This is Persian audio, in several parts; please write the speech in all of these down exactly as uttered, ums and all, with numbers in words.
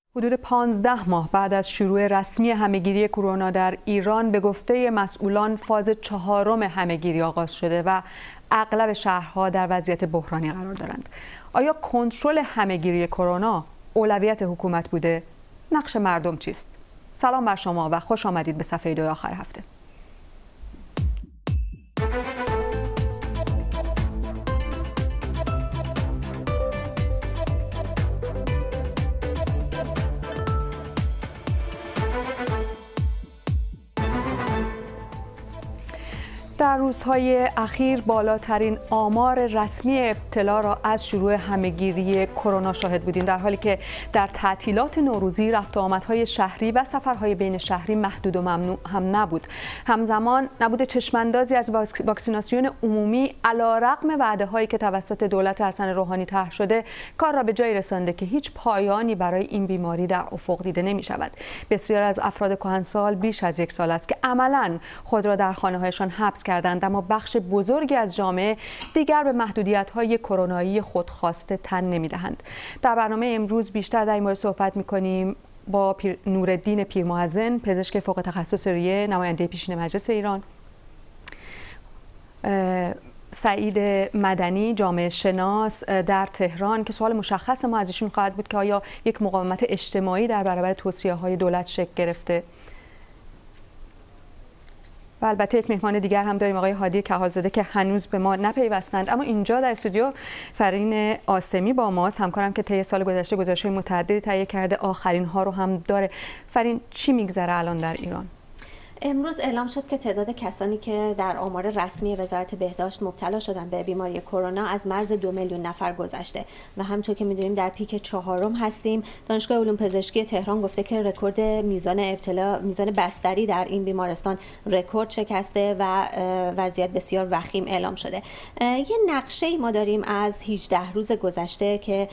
حدود پانزده ماه بعد از شروع رسمی همهگیری کرونا در ایران به گفته مسئولان فاز چهارم همهگیری آغاز شده و اغلب شهرها در وضعیت بحرانی قرار دارند. آیا کنترل همهگیری کرونا اولویت حکومت بوده؟ نقش مردم چیست؟ سلام بر شما و خوش آمدید به صفحه دو آخر هفته. در روزهای اخیر بالاترین آمار رسمی ابتلا را از شروع همهگیری کرونا شاهد بودیم، در حالی که در تعطیلات نوروزی رفت و آمدهای شهری و سفرهای بین شهری محدود و ممنوع هم نبود. همزمان نبود چشماندازی از واکسیناسیون عمومی علیرغم وعده‌هایی که توسط دولت حسن روحانی طرح شده کار را به جایی رسانده که هیچ پایانی برای این بیماری در افق دیده نمی‌شود. بسیار از افراد کهنسال بیش از یک سال است که عملاً خود را در خانه‌هایشان حبس کردند، اما بخش بزرگی از جامعه دیگر به محدودیت‌های کرونایی خودخواسته تن نمی‌دهند. در برنامه امروز بیشتر در این مورد صحبت می‌کنیم با پیر نورالدین پیرمحسن، پزشک فوق تخصص ریه، نماینده پیشین مجلس ایران، سعید مدنی، جامعه شناس در تهران، که سوال مشخص ما از ایشون خواهد بود که آیا یک مقاومت اجتماعی در برابر توصیه‌های دولت شکل گرفته؟ و البته یک مهمان دیگر هم داریم، آقای هادی کهالزاده که هنوز به ما نپیوستند، اما اینجا در استودیو فرین آسمی با ماست، همکارم که طی سال گذشته گزارش‌های متعددی تهیه کرده، آخرین ها رو هم داره. فرین، چی میگذره الان در ایران؟ امروز اعلام شد که تعداد کسانی که در آمار رسمی وزارت بهداشت مبتلا شدن به بیماری کرونا از مرز دو میلیون نفر گذشته و همونطور که می‌دونیم در پیک چهارم هستیم. دانشگاه علوم پزشکی تهران گفته که رکورد میزان ابتلا، میزان بستری در این بیمارستان رکورد شکسته و وضعیت بسیار وخیم اعلام شده. یه نقشه‌ای ما داریم از هجده روز گذشته که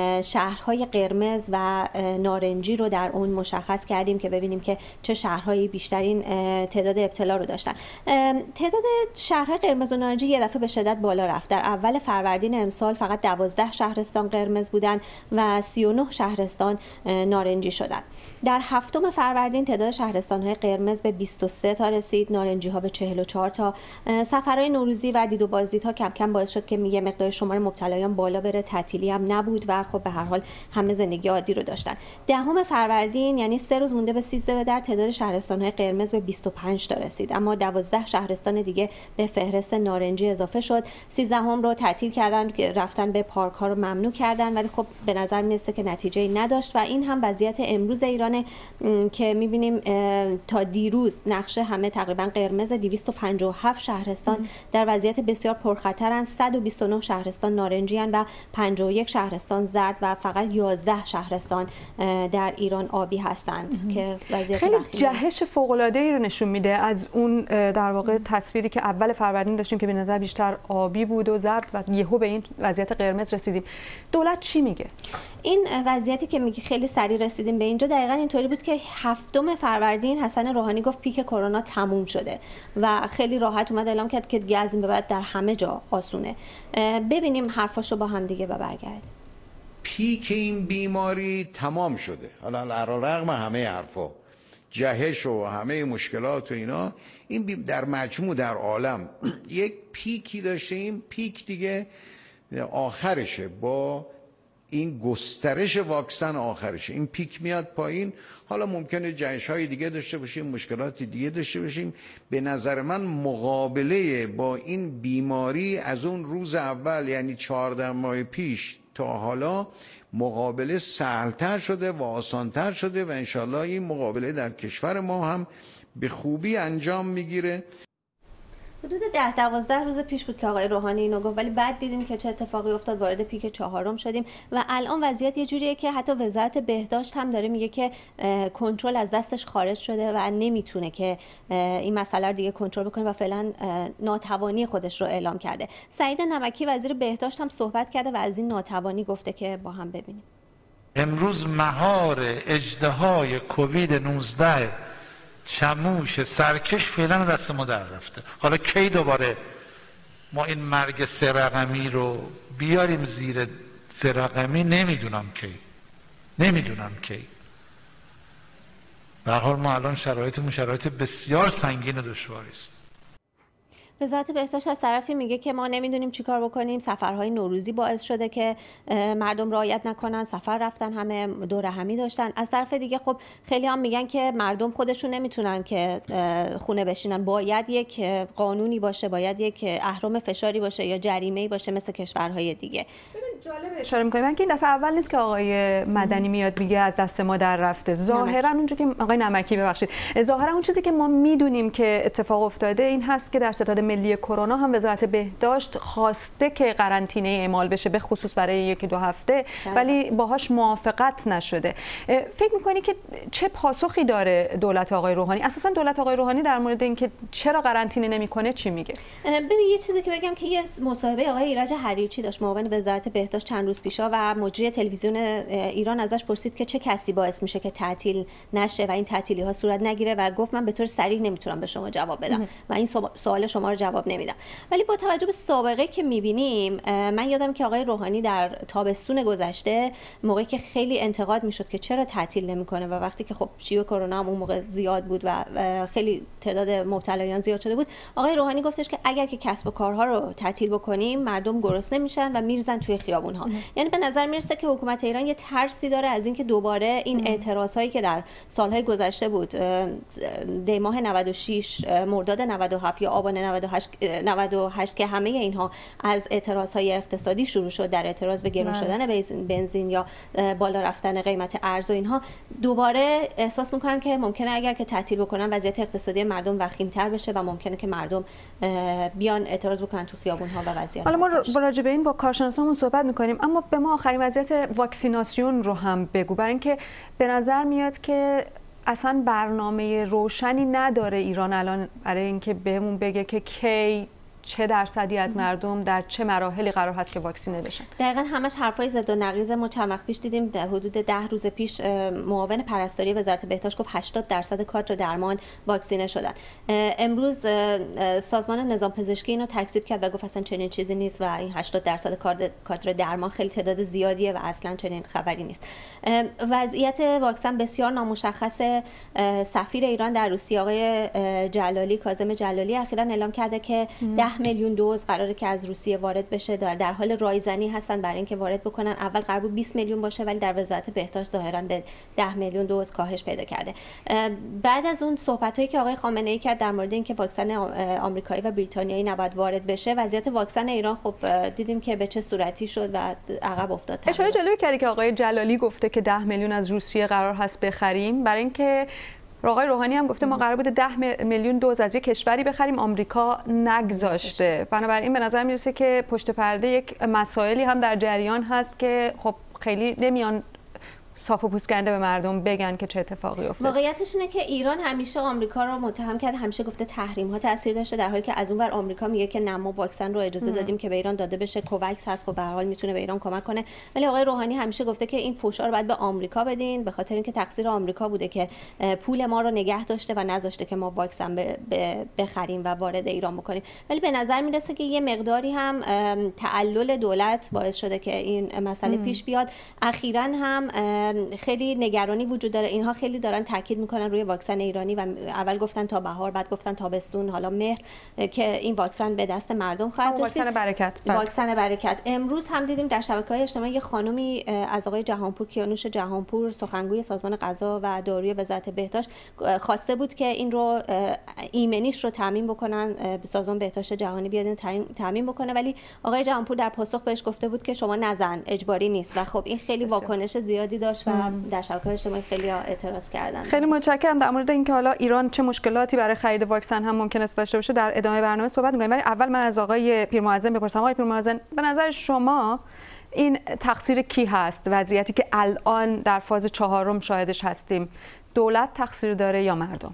شهرهای قرمز و نارنجی رو در اون مشخص کردیم که ببینیم که چه شهرهایی بیشترین تعداد ابتلا رو داشتن. تعداد شهرهای قرمز و نارنجی یه دفعه به شدت بالا رفت. در اول فروردین امسال فقط دوازده شهرستان قرمز بودن و سی و نه شهرستان نارنجی شدن. در هفتم فروردین تعداد شهرستان‌های قرمز به بیست و سه تا رسید، نارنجی‌ها به چهل و چهار تا. سفرهای نوروزی و دید و بازدیدها کم کم باعث شد که میگه مقدار شمار مبتلایان بالا بره، تعطیلی هم نبود و خب به هر حال همه زندگی عادی رو داشتن. دهم فروردین یعنی سه روز مونده به سیزده در تعداد شهرستان‌های قرمز به بیست و پنج تا رسید، اما دوازده شهرستان دیگه به فهرست نارنجی اضافه شد. سیزدهم رو تعطیل کردن، رفتن به پارک ها رو ممنوع کردن، ولی خب به نظر میرسه که نتیجه‌ای نداشت و این هم وضعیت امروز ایرانه که میبینیم تا دیروز نقشه همه تقریبا قرمز، دویست و پنجاه و هفت شهرستان در وضعیت بسیار پرخطرن، صد و بیست و نه شهرستان نارنجی ان و پنجاه و یک شهرستان زرد و فقط یازده شهرستان در ایران آبی هستند که وضعیت خیلی جهش فوق‌العاده‌ای رو نشون میده از اون در واقع تصویری که اول فروردین داشتیم که به نظر بیشتر آبی بود و زرد و یهو به این وضعیت قرمز رسیدیم. دولت چی میگه؟ این وضعیتی که میگه خیلی سریع رسیدیم به اینجا دقیقاً اینطوری بود که هفتم فروردین حسن روحانی گفت پیک کرونا تموم شده و خیلی راحت اومد اعلام کرد که دیگه از این به بعد در همه جا آسونه. ببینیم حرفاشو با هم دیگه و برگرد. پیک این بیماری تمام شده. حالا علیرغم همه حرفا، جهش و همه مشکلات و اینا، این در مجموع در عالم یک پیکی داشته، این پیک دیگه آخرشه، با این گسترش واکسن آخرشه، این پیک میاد پایین. حالا ممکنه جهش های دیگه داشته باشیم، مشکلات دیگه داشته باشیم. به نظر من مقابله با این بیماری از اون روز اول، یعنی چهارده ماه پیش تا حالا، مقابله سهلتر شده و آسانتر شده و انشالله این مقابله در کشور ما هم به خوبی انجام میگیره. حدود ده دوازده روز پیش بود که آقای روحانی اینو گفت، ولی بعد دیدیم که چه اتفاقی افتاد، وارد پیک چهارم شدیم و الان وضعیت یه جوریه که حتی وزارت بهداشت هم داره میگه که کنترل از دستش خارج شده و نمیتونه که این مسئله رو دیگه کنترل بکنه و فعلا ناتوانی خودش رو اعلام کرده. سعید نمکی وزیر بهداشت هم صحبت کرده و از این ناتوانی گفته که با هم ببینیم. امروز مهار اژدهای کووید نوزده چموش سرکش فعلا دست ما در رفته. حالا کی دوباره ما این مرگ سه رقمی رو بیاریم زیر سه رقمی، نمیدونم کی، نمیدونم کی. به هر حال ما الان شرایطمون شرایط بسیار سنگین و دشواری است. وزارت بهداشت از طرفی میگه که ما نمیدونیم چیکار بکنیم، سفرهای نوروزی باعث شده که مردم رعایت نکنن، سفر رفتن، همه دور همی داشتن. از طرف دیگه خب خیلی هم میگن که مردم خودشون نمیتونن که خونه بشینن، باید یک قانونی باشه، باید یک اهرم فشاری باشه یا جریمه‌ای باشه مثل کشورهای دیگه. جالب اشاره می‌کنم من که این دفعه اول نیست که آقای مدنی میاد میگه از دست ما در رفته. ظاهرا اونجا که آقای نمکی ببخشید ظاهرا اون چیزی که ما میدونیم که اتفاق افتاده این هست که در ستاد ملی کرونا هم وزارت بهداشت خواسته که قرنطینه اعمال بشه به خصوص برای یک دو هفته ده. ولی باهاش موافقت نشده. فکر می‌کنی که چه پاسخی داره دولت آقای روحانی؟ اساسا دولت آقای روحانی در مورد اینکه چرا قرنطینه نمی‌کنه چی میگه؟ ببین یه چیزی که بگم که یه مصاحبه آقای ایرج حریرچی داشت معاون وزارت بهداشت چند روز پیشا و مجری تلویزیون ایران ازش پرسید که چه کسی باعث میشه که تعطیل نشه و این تعطیلی ها صورت نگیره و گفت من به طور صریح نمیتونم به شما جواب بدم و این سوال شما رو جواب نمیدم. ولی با توجه به سابقه که میبینیم من یادم که آقای روحانی در تابستون گذشته موقعی که خیلی انتقاد میشد که چرا تعطیل نمیکنه و وقتی که خب شیوع کرونا هم اون موقع زیاد بود و خیلی تعداد مبتلایان زیاد شده بود، آقای روحانی گفتش که اگر که کسب و کارها رو تعطیل بکنیم مردم گرسنه میشن و میرزن توی خیابون ها. یعنی به نظر میرسه که حکومت ایران یه ترسی داره از اینکه دوباره این اعتراض هایی که در سالهای گذشته بود، دی ماه نود و شش، مرداد نود و هفت یا آبان نود و هشت که همه اینها از اعتراض های اقتصادی شروع شد، در اعتراض به گرون شدن بنزین یا بالا رفتن قیمت ارز و اینها، دوباره احساس میکنن که ممکنه اگر که تعطیل بکنن وضعیت اقتصادی مردم وخیم‌تر بشه و ممکنه که مردم بیان اعتراض بکنن تو خیابون ها و وضعیت. حالا ما راجع به این با کارشناسامون صحبت میکنیم، اما به ما آخرین وضعیت واکسیناسیون رو هم بگو، برای اینکه به نظر میاد که اصلا برنامه روشنی نداره ایران الان برای اینکه بهمون بگه که کی چه درصدی از مردم در چه مراحلی قرار هست که واکسینه بشن. دقیقاً همش حرفای ضد و نقیض. ما چند وقت پیش دیدیم در حدود ده روز پیش معاون پرستاری وزارت بهداشت گفت هشتاد درصد کادر درمان واکسینه شدن. امروز سازمان نظام پزشکی اینو تکذیب کرد و گفت اصلا چنین چیزی نیست و این هشتاد درصد کادر درمان خیلی تعداد زیادیه و اصلا چنین خبری نیست. وضعیت واکسن بسیار نامشخص. سفیر ایران در روسیه آقای جلالی، کاظم جلالی، اخیراً اعلام کرده که ده میلیون دوز قراره که از روسیه وارد بشه. در, در حال رایزنی هستن برای اینکه وارد بکنن. اول قرار بود بیست میلیون باشه ولی در وزارت بهداشت ظاهرا به ده میلیون دوز کاهش پیدا کرده. بعد از اون صحبتایی که آقای خامنه‌ای کرد در مورد اینکه واکسن آمریکایی و بریتانیایی نباید وارد بشه، وضعیت واکسن ایران خب دیدیم که به چه صورتی شد و عقب افتاد. اشاره جالبی کردی که آقای جلالی گفته که ده میلیون از روسیه قرار هست بخریم، برای اینکه آقای روحانی هم گفته ما قرار بوده ده میلیون دوز از یک کشوری بخریم، آمریکا نگذاشته. بنابراین به نظر میرسه که پشت پرده یک مسائلی هم در جریان هست که خب خیلی نمیان صاف و پوسکنده به مردم بگن که چه اتفاقی افتاد. واقعیتش اینه که ایران همیشه آمریکا رو متهم کرد، همیشه گفته تحریم ها تاثیر داشته، در حالی که از اونور آمریکا میگه که نه ما واکسن رو اجازه دادیم که به ایران داده بشه، کوواکس هست خب به هر حال میتونه به ایران کمک کنه. ولی آقای روحانی همیشه گفته که این فوشا رو باید به آمریکا بدین، به خاطر اینکه تقصیر آمریکا بوده که پول ما رو نگه داشته و نذاشته که ما واکسن بخریم و وارد ایران بکنیم. ولی به نظر میرسه که یه مقداری هم تعلل دولت باعث شده که این مسئله ام. پیش بیاد. اخیراً هم خیلی نگرانی وجود داره. اینها خیلی دارن تاکید میکنن روی واکسن ایرانی و اول گفتن تا بهار، بعد گفتن تابستون، حالا مهر که این واکسن به دست مردم خواهد رسید. واکسن برکت. واکسن برکت. امروز هم دیدیم در شبکه‌های اجتماعی یه خانومی از آقای جهانپور، کیانوش جهانپور، سخنگوی سازمان غذا و داروی وزارت بهداشت، خواسته بود که این رو ایمنیش رو تامین بکنن، سازمان بهداشت جهانی بیاد تامین بکنه، ولی آقای جهانپور در پاسخ بهش گفته بود که شما نزن، اجباری نیست. و خب این خیلی واکنش زیادی داشت و در شبکه‌های اجتماعی خیلی اعتراض کردن. خیلی متشکرم. در مورد اینکه حالا ایران چه مشکلاتی برای خرید واکسن هم ممکن است داشته باشه در ادامه برنامه صحبت می‌کنیم، ولی اول من از آقای پیرمعظم بپرسم. آقای پیرمعظم، به نظر شما این تقصیر کی هست؟ وضعیتی که الان در فاز چهارم شاهدش هستیم، دولت تقصیر داره یا مردم؟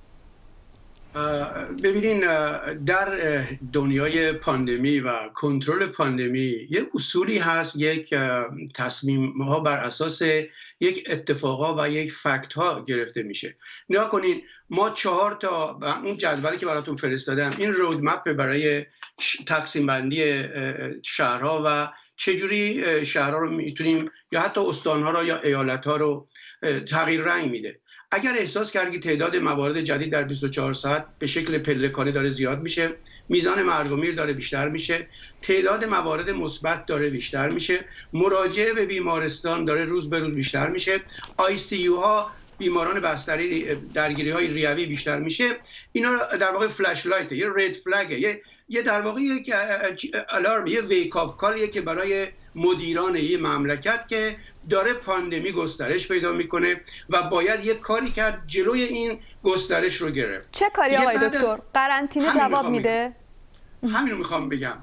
ببینین، در دنیای پاندمی و کنترل پاندمی یک اصولی هست، یک تصمیم ها بر اساس یک اتفاقا و یک فکت ها گرفته میشه. نگاه کنین، ما چهار تا اون جدولی که براتون فرستادم، این رودمپ برای تقسیم بندی شهرها و چجوری شهرها رو میتونیم یا حتی استانها رو یا ایالتها رو تغییر رنگ میده. اگر احساس کردی تعداد موارد جدید در بیست و چهار ساعت به شکل پلکانه داره زیاد میشه، میزان مرگ و میر داره بیشتر میشه، تعداد موارد مثبت داره بیشتر میشه، مراجعه به بیمارستان داره روز به روز بیشتر میشه، آی سی یو ها بیماران بستری درگیری های ریوی بیشتر میشه، اینا در واقع فلش لایت، یه رد فلگ، یه یه در واقع یک الارم، یه ویک اپ کالیه که برای مدیران یه مملکت که داره پاندمی گسترش پیدا میکنه و باید یک کاری کرد جلوی این گسترش رو گرفت. چه کاری آقای دکتر؟ قرنطینه جواب میده؟ همین رو میخوام بگم.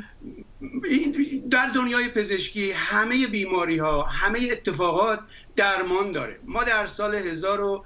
در دنیای پزشکی همه بیماری ها، همه اتفاقات درمان داره. ما در سال هزار و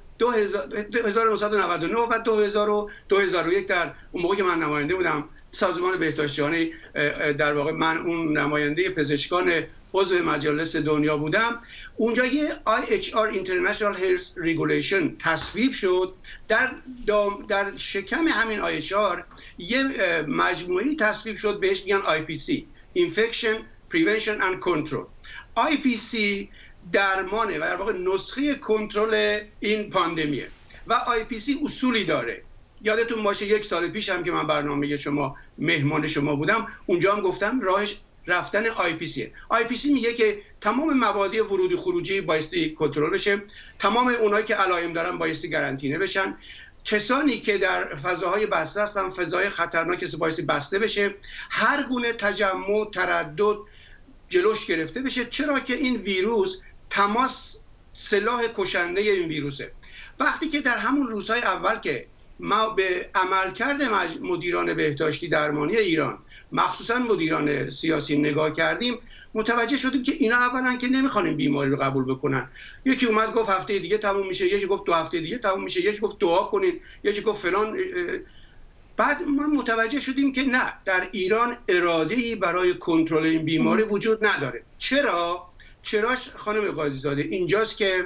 نهصد و نود و نه و دو هزار و یک در اون موقع که من نماینده بودم سازمان بهداشت جهانی، در واقع من اون نماینده پزشکان عضو مجلس دنیا بودم، اونجا یه آی اچ آر International Health Regulation تصویب شد. در در شکم همین آی اچ آر یه مجموعی تصویب شد بهش میگن آی پی سی Infection Prevention and Control. آی پی سی درمانه و در واقع نسخه کنترل این پاندمیه و آی پی سی اصولی داره. یادتون باشه یک سال پیش هم که من برنامه شما مهمان شما بودم، اونجا هم گفتم راهش رفتن آی پی سی. آی پی سی میگه که تمام مبادی ورودی خروجی بایستی کنترل بشه، تمام اونایی که علائم دارن بایستی قرنطینه بشن، کسانی که در فضاهای بسته هستن فضای خطرناک بایستی بسته بشه، هر گونه تجمع تردد جلوش گرفته بشه، چرا که این ویروس تماس سلاح کشنده این ویروسه. وقتی که در همون روزهای اول که ما به عملکرد مدیران بهداشتی درمانی ایران، مخصوصا مدیران سیاسی نگاه کردیم، متوجه شدیم که اینا اولا که نمیخوان این بیماری رو قبول بکنن. یکی اومد گفت هفته دیگه تموم میشه، یکی گفت دو هفته دیگه تموم میشه، یکی گفت دعا کنین، یکی گفت فلان. بعد ما متوجه شدیم که نه، در ایران اراده‌ای برای کنترل این بیماری وجود نداره. چرا؟ چراش خانم قاضی زاده اینجاست که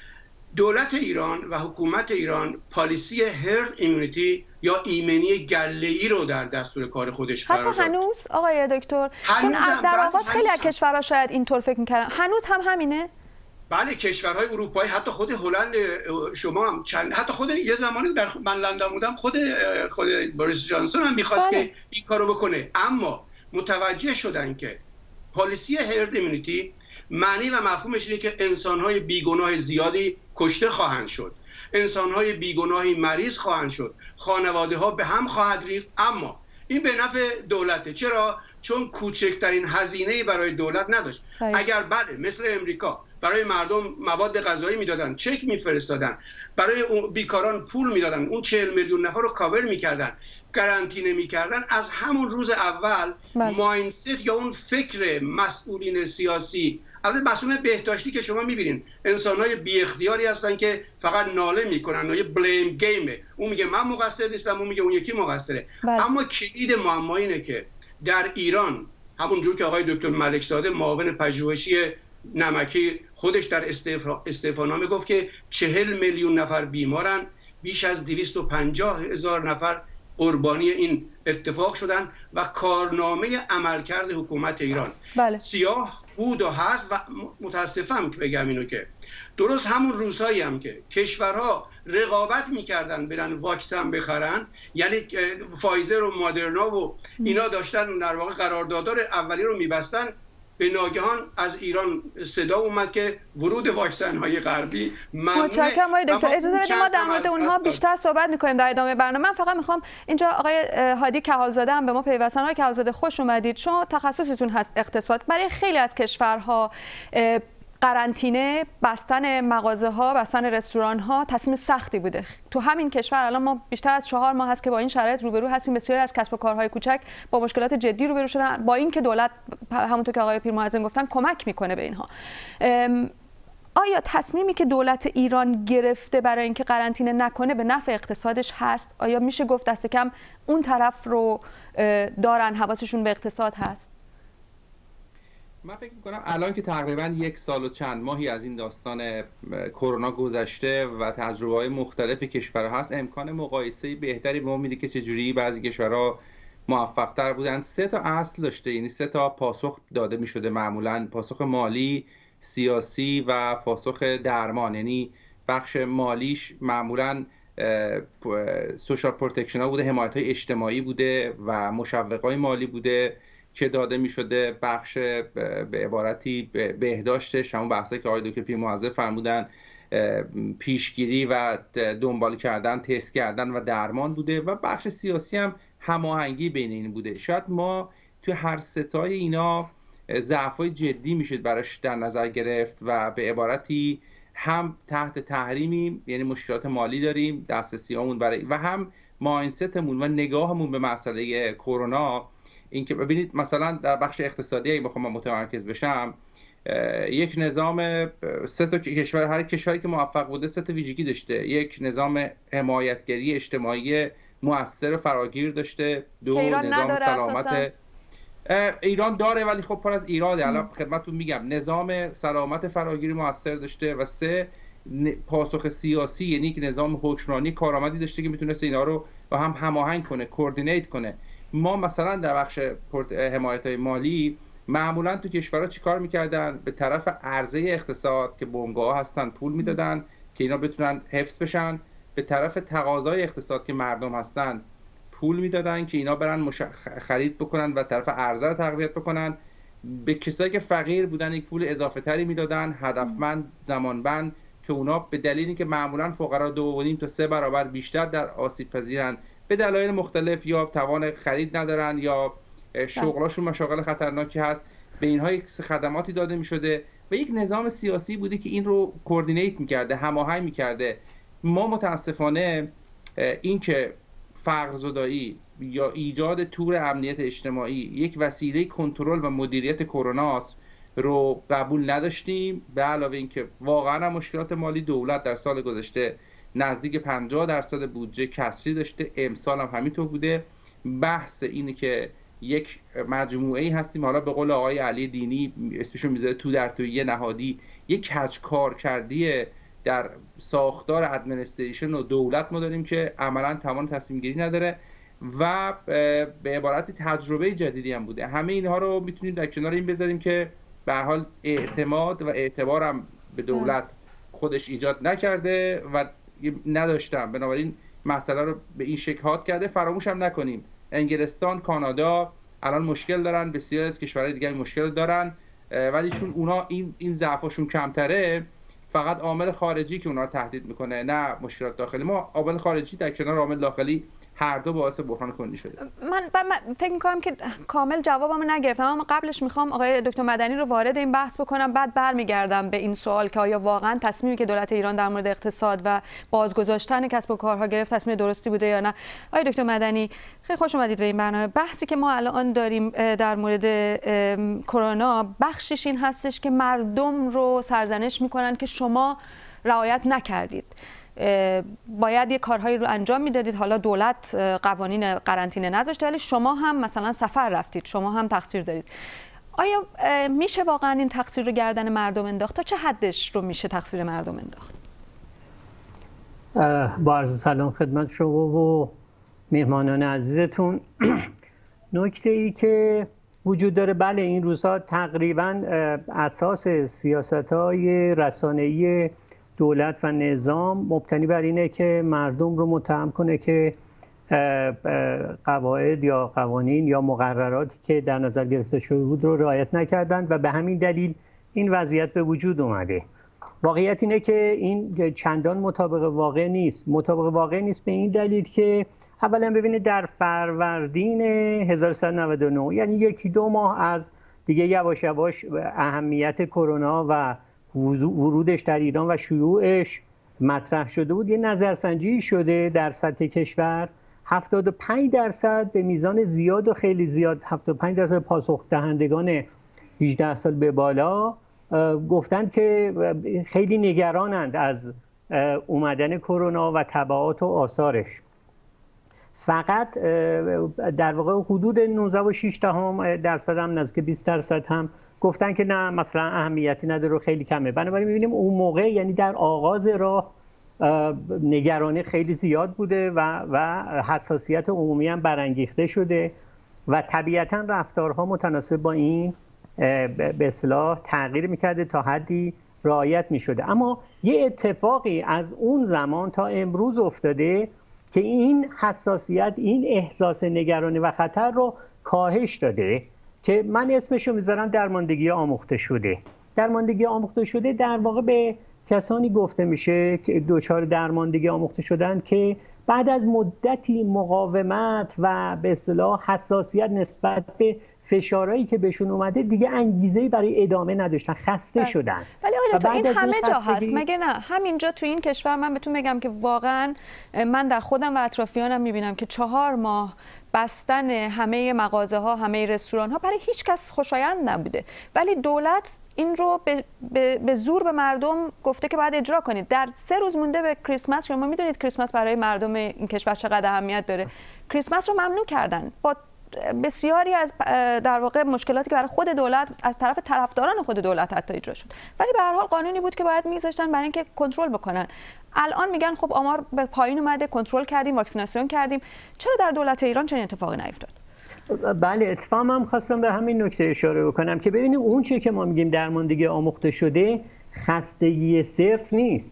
دولت ایران و حکومت ایران پالیسی هرد ایمونیتی یا ایمنی گله‌ای رو در دستور کار خودش قرار داد. حتی هنوز آقای دکتر، چون در آغاز خیلی از کشورها شاید اینطور فکر می‌کردن، هنوز هم همینه؟ بله، کشورهای اروپایی، حتی خود هلند، شما هم چند، حتی خود یه زمانی در من لندن بودم، خود خود بوریس جانسون هم می‌خواست که این کارو بکنه، اما متوجه شدن که پالیسی هرد ایمونیتی معنی و مفهومش اینه که انسان‌های بیگناه زیادی کشته خواهند شد، انسان‌های بیگناهی مریض خواهند شد، خانواده‌ها به هم خواهد ریخت، اما این به نفع دولته. چرا؟ چون کوچکترین هزینه‌ای برای دولت نداشت. صحیح. اگر بله مثل امریکا برای مردم مواد غذایی میدادن، چک میفرستادن، برای اون بیکاران پول میدادن، اون چهل میلیون نفر رو کاور میکردن، قرنطینه میکردن، از همون روز اول مایندست یا اون فکر مسئولین سیاسی، البته مسئولین بهداشتی که شما میبینین انسان‌های بی اختیاری هستن که فقط ناله میکنن و یه بلیم گیمه، اون میگه من مقصر نیستم، اون میگه اون یکی مقصره. بله. اما کلید معما اینه که در ایران همونجور که آقای دکتر ملکزاده معاون پژوهشی نمکی خودش در استعفانامه گفت که چهل میلیون نفر بیمارن، بیش از دویست و پنجاه هزار نفر قربانی این اتفاق شدن و کارنامه عملکرد حکومت ایران بله. سیاه بود و هست. و متاسفم که بگم اینو که درست همون روزهایی هم که کشورها رقابت میکردن برن واکسن بخرن، یعنی فایزر و مادرنا و اینا داشتن در واقع قراردادار اولی رو میبستن، به ناگهان از ایران صدا اومد که ورود واکسن های غربی ممنوعه. متشکرم آقای دکتر. اجازه بدید ما در مورد اونها بیشتر صحبت می‌کنیم در ادامه برنامه. من فقط می‌خوام اینجا آقای هادی کهالزاده هم به ما پیوستن. آقای کهالزاده خوش اومدید. شما تخصصتون هست اقتصاد. برای خیلی از کشورها قرنطینه، بستن مغازه ها، بستن رستوران ها تصمیم سختی بوده. تو همین کشور الان ما بیشتر از چهار ماه هست که با این شرایط روبرو هستیم. بسیاری از کسب و کارهای کوچک با مشکلات جدی روبرو شدن، با اینکه دولت همونطور که آقای پیرمعظم گفتن کمک میکنه به اینها. آیا تصمیمی که دولت ایران گرفته برای اینکه قرنطینه نکنه به نفع اقتصادش هست؟ آیا میشه گفت دست کم اون طرف رو دارن، حواسشون به اقتصاد هست؟ من فکر میکنم الان که تقریبا یک سال و چند ماهی از این داستان کرونا گذشته و تجربه‌های مختلف کشورها هست، امکان مقایسه بهتری به ما میده که چجوری بعضی کشورها موفق‌تر بودن. سه تا اصل داشته، یعنی سه تا پاسخ داده میشده معمولا: پاسخ مالی، سیاسی و پاسخ درمان. یعنی بخش مالیش معمولاً سوشال پروتکشن ها بوده، حمایت های اجتماعی بوده و مشوق های مالی بوده که داده می شده. بخش به عبارتی بهداشتش همون بحثی که آقای دکتر پیر معظم فرمودن، پیشگیری و دنبال کردن، تست کردن و درمان بوده و بخش سیاسی هم هماهنگی بین این بوده. شاید ما توی هر ستای اینا ضعف‌های جدی میشد براش در نظر گرفت و به عبارتی هم تحت تحریمیم، یعنی مشکلات مالی داریم، دسترسیامون برای و هم مایندستمون و نگاهمون به مسئله کرونا. اینکه ببینید مثلا در بخش اقتصادی اگه بخوام متمرکز بشم، یک نظام سه تا کشور، هر کشوری که موفق بوده سه تا ویژگی داشته. یک نظام حمایتگری اجتماعی مؤثر فراگیر داشته، دو نظام سلامت. ایران داره ولی خب پر از ایراده. الان خدمتتون میگم نظام سلامت فراگیری موثر داشته و سه پاسخ سیاسی، یعنی که نظام حکمرانی کارآمدی داشته که میتونسته اینا رو با هم هماهنگ کنه، کوردینیت کنه. ما مثلا در بخش حمایت‌های مالی معمولا تو کشورها چیکار میکردن؟ به طرف عرضه اقتصاد که بنگاه هستن پول میدادن که اینا بتونن حفظ بشن، به طرف تقاضای اقتصاد که مردم هستن پول میدادن که اینا برن مش... خرید بکنن و طرف عرضه رو تقویت بکنن. به کسایی که فقیر بودن یک پول اضافه تری میدادن، هدفمند، زمانبند، که اونا به دلیلی که معمولا فقرا دو و نیم تا سه برابر بیشتر در آسیب پذیرن، به دلایل مختلف، یا توان خرید ندارن یا شغلاشون مشاغل خطرناکی هست، به اینها یک خدماتی داده میشده و یک نظام سیاسی بوده که این رو کوردینیت میکرده، هماهنگ میکرده. ما متاسفانه این که فقرزدایی یا ایجاد تور امنیت اجتماعی یک وسیله کنترل و مدیریت کرونا رو قبول نداشتیم. به علاوه اینکه واقعا مشکلات مالی دولت در سال گذشته نزدیک پنجاه درصد بودجه کسری داشته، امسال هم همینطور بوده. بحث اینه که یک مجموعه‌ای هستیم، حالا به قول آقای علی دینی اسمشو میذاره تو در توی یه یک کج کار کردی در ساختار ادمنستریشن و دولت ما داریم که عملا توان تصمیم گیری نداره و به عبارتی تجربه جدیدی هم بوده. همه اینها رو میتونیم در کنار این بذاریم که به هر حال اعتماد و اعتبار هم به دولت خودش ایجاد نکرده و نداشتم، بنابراین مسئله رو به این شکل هات کرده. فراموش هم نکنیم انگلستان، کانادا الان مشکل دارن، بسیار از کشورهای دیگه مشکل دارن، ولی چون اونا این این ضعفشون کمتره، فقط عامل خارجی که اونا رو تهدید میکنه، نه مشکلات داخلی. ما عامل خارجی در کنار عامل داخلی هر دو باعث بحران کلی شده. من, من فکر می‌کنم که کامل جوابمو نگرفتم، اما قبلش میخوام آقای دکتر مدنی رو وارد این بحث بکنم، بعد برمیگردم به این سوال که آیا واقعا تصمیمی که دولت ایران در مورد اقتصاد و بازگذاشتن کسب و کارها گرفت تصمیم درستی بوده یا نه. آقای دکتر مدنی خیلی خوش اومدید به این برنامه. بحثی که ما الان داریم در مورد کرونا بخشش این هستش که مردم رو سرزنش میکنن که شما رعایت نکردید، باید یه کارهایی رو انجام میدادید، حالا دولت قوانین قرنطینه نذاشته ولی شما هم مثلا سفر رفتید، شما هم تقصیر دارید. آیا میشه واقعا این تقصیر رو گردن مردم انداخت؟ تا چه حدش رو میشه تقصیر مردم انداخت؟ با عرض سلام خدمت شما و مهمانان عزیزتون. نکته ای که وجود داره، بله این روزها تقریبا اساس سیاست‌های رسانه‌ای دولت و نظام مبتنی بر اینه که مردم رو متهم کنه که قواعد یا قوانین یا مقرراتی که در نظر گرفته شده بود رو رعایت نکردند و به همین دلیل این وضعیت به وجود اومده. واقعیت اینه که این چندان مطابق واقع نیست. مطابق واقع نیست به این دلیل که اولا ببینید در فروردین هزار و سیصد و نود و نه، یعنی یکی دو ماه از دیگه یواش یواش اهمیت کرونا و ورودش در ایران و شیوعش مطرح شده بود، یه نظرسنجی شده در سطح کشور، هفتاد و پنج درصد به میزان زیاد و خیلی زیاد، هفتاد و پنج درصد پاسخ دهندگان هجده سال به بالا گفتند که خیلی نگرانند از اومدن کرونا و تبعات و آثارش. فقط در واقع حدود نوزده و شش دهم درصد هم نزدیک بیست درصد هم گفتن که نه مثلا اهمیتی نداره و خیلی کمه. بنابراین می‌بینیم اون موقع یعنی در آغاز راه نگرانی خیلی زیاد بوده و و حساسیت عمومی هم برانگیخته شده و طبیعتاً رفتارها متناسب با این به اصطلاح تغییر میکرده، تا حدی رعایت میشده. اما یه اتفاقی از اون زمان تا امروز افتاده که این حساسیت، این احساس نگرانی و خطر رو کاهش داده، که من اسمشو میذارم درماندگی آموخته شده. درماندگی آموخته شده در واقع به کسانی گفته میشه که دچار درماندگی آموخته شدن که بعد از مدتی مقاومت و به اصطلاح حساسیت نسبت به فشارهایی که بهشون اومده دیگه انگیزه‌ای برای ادامه نداشتن، خسته بله. شدن. ولی آقای دکتر این همه جا خستگی... هست مگه نه؟ همینجا تو این کشور من بهتون بگم که واقعا من در خودم و اطرافیانم میبینم که چهار ماه بستن همه مغازه ها، همه رستوران ها برای هیچ کس خوشایند نبوده، ولی دولت این رو به, به،, به زور به مردم گفته که باید اجرا کنید. در سه روز مونده به کریسمس، شما میدونید کریسمس برای مردم این کشور چقدر اهمیت داره، کریسمس رو ممنوع کردن با بسیاری از در واقع مشکلاتی که برای خود دولت از طرف طرفداران خود دولت حتی ایجاد شد، ولی به هر حال قانونی بود که باید میذاشتن برای اینکه کنترل بکنن. الان میگن خب آمار به پایین اومده، کنترل کردیم، واکسیناسیون کردیم، چرا در دولت ایران چنین اتفاقی نیفتاد؟ بله، اتفاقا هم خواستم به همین نکته اشاره بکنم که ببینید اون چیزی که ما میگیم درماندگی آموخته شده خستگی صرف نیست،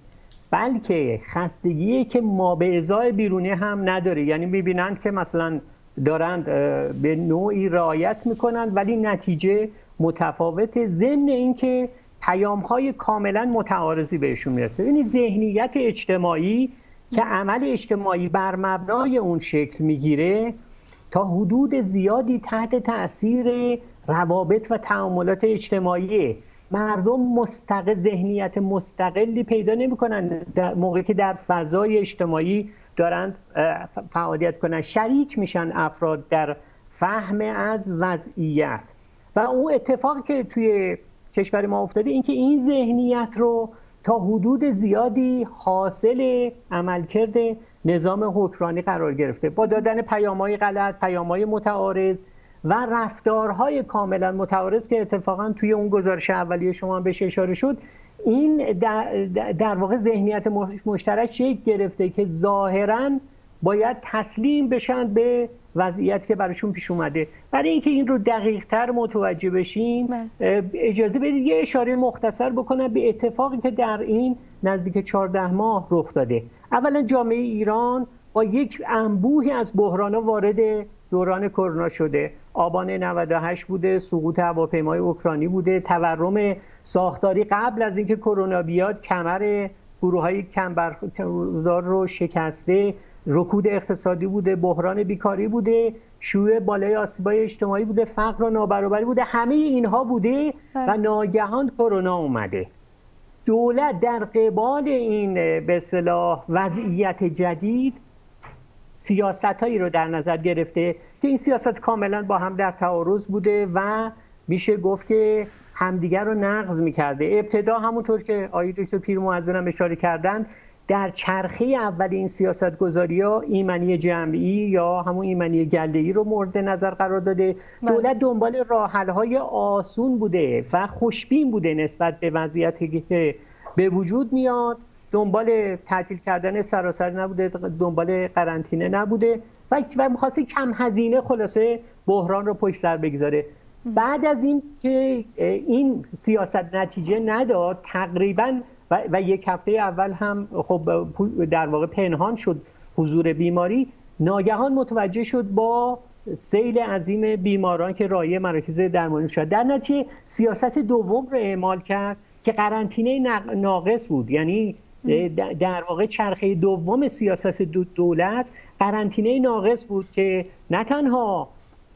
بلکه خستگی که ما به ازای بیرونی هم نداره. یعنی میبینند که مثلا دارند به نوعی رعایت میکنند ولی نتیجه متفاوت، ضمن اینکه پیام‌های کاملا متعارضی بهشون میرسه. یعنی ذهنیت اجتماعی که عمل اجتماعی بر مبنای اون شکل میگیره تا حدود زیادی تحت تأثیر روابط و تعاملات اجتماعی. مردم مستقل، ذهنیت مستقلی پیدا نمی‌کنن در موقعی که در فضای اجتماعی دارند فعالیت کنن، شریک میشن افراد در فهم از وضعیت. و اون اتفاقی که توی کشور ما افتاده این که این ذهنیت رو تا حدود زیادی حاصل عملکرد نظام حکمرانی قرار گرفته، با دادن پیام‌های غلط، پیام‌های متعارض و رفتارهای کاملا متعارض که اتفاقا توی اون گزارش اولیه شما بهش اشاره شد. این در, در واقع ذهنیت مشترک شکل گرفته که ظاهراً باید تسلیم بشن به وضعیت که براشون پیش اومده. برای اینکه این رو دقیق‌تر متوجه بشین اجازه بدید یه اشاره مختصر بکنم به اتفاقی که در این نزدیک چهارده ماه رخ داده. اولا جامعه ایران با یک انبوهی از بحران‌ها وارد دوران کرونا شده. آبان نود و هشت بوده، سقوط هواپیمای اوکراینی بوده، تورم ساختاری قبل از اینکه کرونا بیاد کمر گروه‌های کم برخوردار رو شکسته، رکود اقتصادی بوده، بحران بیکاری بوده، شیوع بالای آسیب‌های اجتماعی بوده، فقر و نابرابری بوده، همه اینها بوده و ناگهان کرونا اومده. دولت در قبال این به اصطلاح وضعیت جدید سیاستایی رو در نظر گرفته که این سیاست کاملا با هم در تعارض بوده و میشه گفت که همدیگر رو نقض میکرده. ابتدا همونطور که آقای دکتر پیرمحضر هم اشاره کردن، در چرخه اول این سیاست گذاری ها ایمنی جمعی یا همون ایمنی گله‌ای رو مورد نظر قرار داده. دولت دنبال راه حل‌های آسون بوده و خوشبین بوده نسبت به وضعیتی که به وجود میاد، دنبال تعطیل کردن سراسر نبوده، دنبال قرنطینه نبوده و و می‌خواسته کم هزینه خلاصه بحران رو پشت سر بگذاره. بعد از این که این سیاست نتیجه نداد تقریباً و, و یک هفته اول هم خب در واقع پنهان شد حضور بیماری، ناگهان متوجه شد با سیل عظیم بیماران که رایح مراکز درمانی شد. در نتیجه سیاست دوم رو اعمال کرد که قرنطینه ناقص بود. یعنی در واقع چرخه دوم سیاست دولت قرنطینه ناقص بود که نه تنها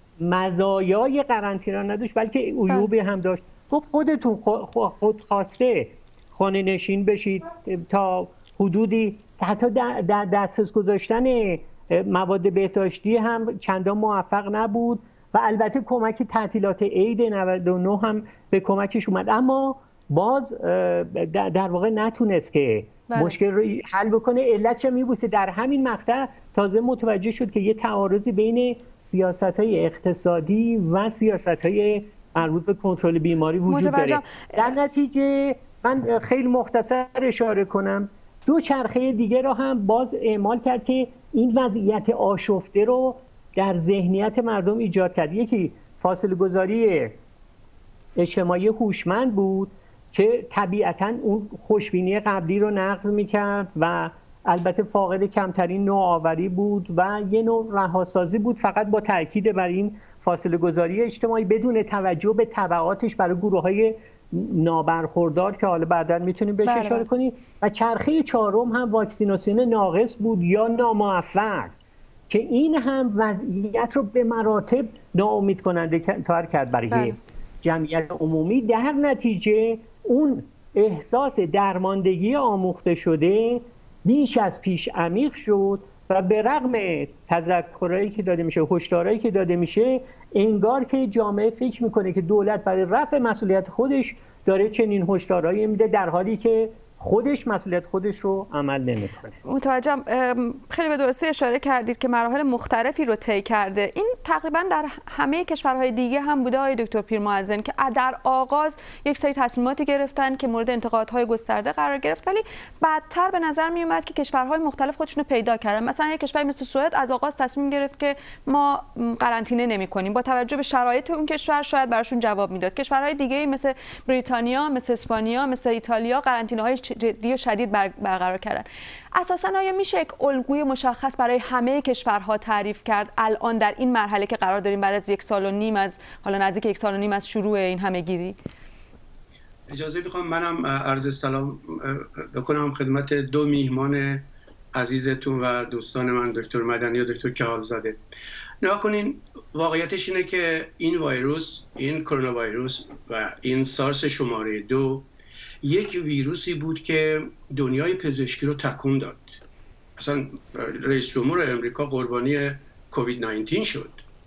مزایای قرنطینه نداشت بلکه عیوبی هم داشت. گفت خودتون خود خواسته خانه نشین بشید، تا حدودی حتی در دسترس گذاشتن مواد بهداشتی هم چندان موفق نبود و البته کمک تعطیلات عید نود و نه هم به کمکش اومد، اما باز در واقع نتونست که بله. مشکل رو حل بکنه. علتش هم این بود که در همین مقطع تازه متوجه شد که یه تعارضی بین سیاست‌های اقتصادی و سیاست‌های مربوط به کنترل بیماری وجود داره. در نتیجه من خیلی مختصر اشاره کنم، دو چرخه دیگه رو هم باز اعمال کرد که این وضعیت آشفته رو در ذهنیت مردم ایجاد کرد. یکی فاصله گذاری اجتماعی هوشمند بود که طبیعتاً اون خوشبینی قبلی رو نقض می‌کرد و البته فاقد کمترین نوآوری بود و یه نوع رهاسازی بود، فقط با تاکید بر این فاصله گذاری اجتماعی بدون توجه به تبعاتش برای گروه‌های نابرخوردار که حالا بعداً میتونیم بهش اشاره کنیم. و چرخه چهارم هم واکسیناسیون ناقص بود یا ناموفق که این هم وضعیت رو به مراتب ناامید کننده تر کرد برای بله. جمعیت عمومی. در نتیجه اون احساس درماندگی آموخته شده بیش از پیش عمیق شد و به رغم تذکرایی که داده میشه، هشدارایی که داده میشه، انگار که جامعه فکر میکنه که دولت برای رفع مسئولیت خودش داره چنین هشدارایی میده، در حالی که خودش مسئولیت خودش رو عمل نمیکنه. متوجهم. خیلی به درستی اشاره کردید که مراحل مختلفی رو طی کرده. این تقریبا در همه کشورهای دیگه هم بوده آقای دکتر پیرمحسن که در آغاز یک سری تصمیماتی گرفتن که مورد انتقادهای گسترده قرار گرفت، ولی بعدتر به نظر می اومد که کشورهای مختلف خودشون رو پیدا کردن. مثلا یک کشور مثل سوئد از آغاز تصمیم گرفت که ما قرنطینه نمی‌کنیم، با توجه به شرایط اون کشور شاید براشون جواب میداد. کشورهای دیگه مثل بریتانیا، مثل اسپانیا، مثل ایتالیا قرنطینه‌های جدی و شدید برقرار کردن. اساساً آیا میشه یک الگوی مشخص برای همه کشورها تعریف کرد الان در این مرحله که قرار داریم بعد از یک سال و نیم از حالا نزدیک یک سال و نیم از شروع این همه‌گیری؟ اجازه میخوام منم عرض سلام بکنم خدمت دو میهمان عزیزتون و دوستان من، دکتر مدنی و دکتر کهالزاده. نگاه کنین، واقعیتش اینه که این ویروس، این کرونا ویروس و این سارس شماره دو یک ویروسی بود که دنیای پزشکی رو تکون داد. اصلا رئیس جمهور امریکا قربانی کووید نوزده شد.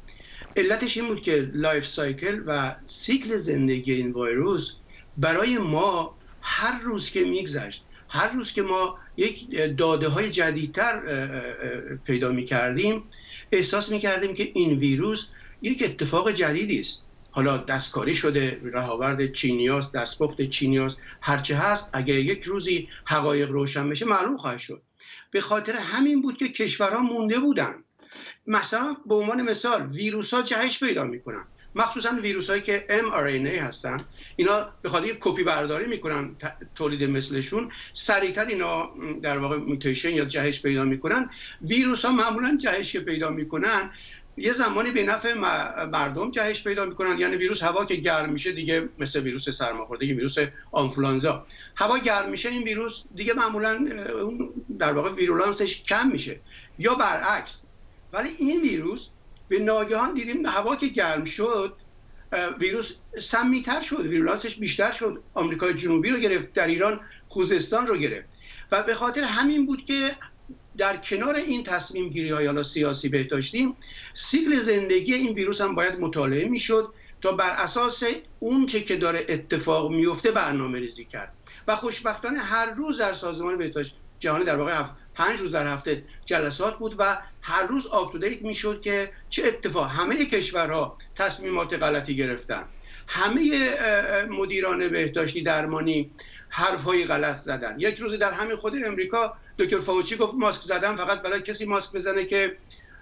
علتش این بود که لایف سایکل و سیکل زندگی این ویروس برای ما هر روز که میگذشت، هر روز که ما یک داده های جدیدتر پیدا میکردیم، احساس میکردیم که این ویروس یک اتفاق جدیدی است. حالا دستکاری شده، رهاورد چینیاست، دستپخت چینیاست، هرچه هست، اگه یک روزی حقایق روشن بشه معلوم خواهد شد. به خاطر همین بود که کشورها مونده بودن. مثلا به عنوان مثال ویروس ها جهش پیدا میکنن، مخصوصا ویروس هایی که ام آر ان ای هستن. اینا به خاطر کپی برداری میکنن تولید مثلشون، سریعتر اینا در واقع موتیشن یا جهش پیدا میکنن. ویروس ها معمولا جهش که پیدا میکنن یه زمانی به نفع مردم جهش پیدا میکنن. یعنی ویروس هوا که گرم میشه دیگه، مثل ویروس سرماخوردگی، ویروس آنفولانزا، هوا گرم میشه این ویروس دیگه معمولا در واقع ویرولانسش کم میشه، یا برعکس. ولی این ویروس به ناگهان دیدیم هوا که گرم شد ویروس سمی‌تر شد، ویرولانسش بیشتر شد، آمریکای جنوبی رو گرفت، در ایران خوزستان رو گرفت. و به خاطر همین بود که در کنار این تصمیم گیری های حالا سیاسی بهداشتیم، سیکل زندگی این ویروس هم باید مطالعه میشد تا بر اساس اون چه که داره اتفاق میفته برنامه ریزی کرد. و خوشبختانه هر روز در سازمان بهداشت جهانی در واقع پنج روز در هفته جلسات بود و هر روز آپ تو دیت میشد که چه اتفاق. همه کشورها تصمیمات غلطی گرفتن، همه مدیران بهداشتی درمانی حرفهای غلط زدن. یک روزی در همین خود امریکا دکتر فاوچی گفت ماسک زدن فقط برای کسی ماسک بزنه که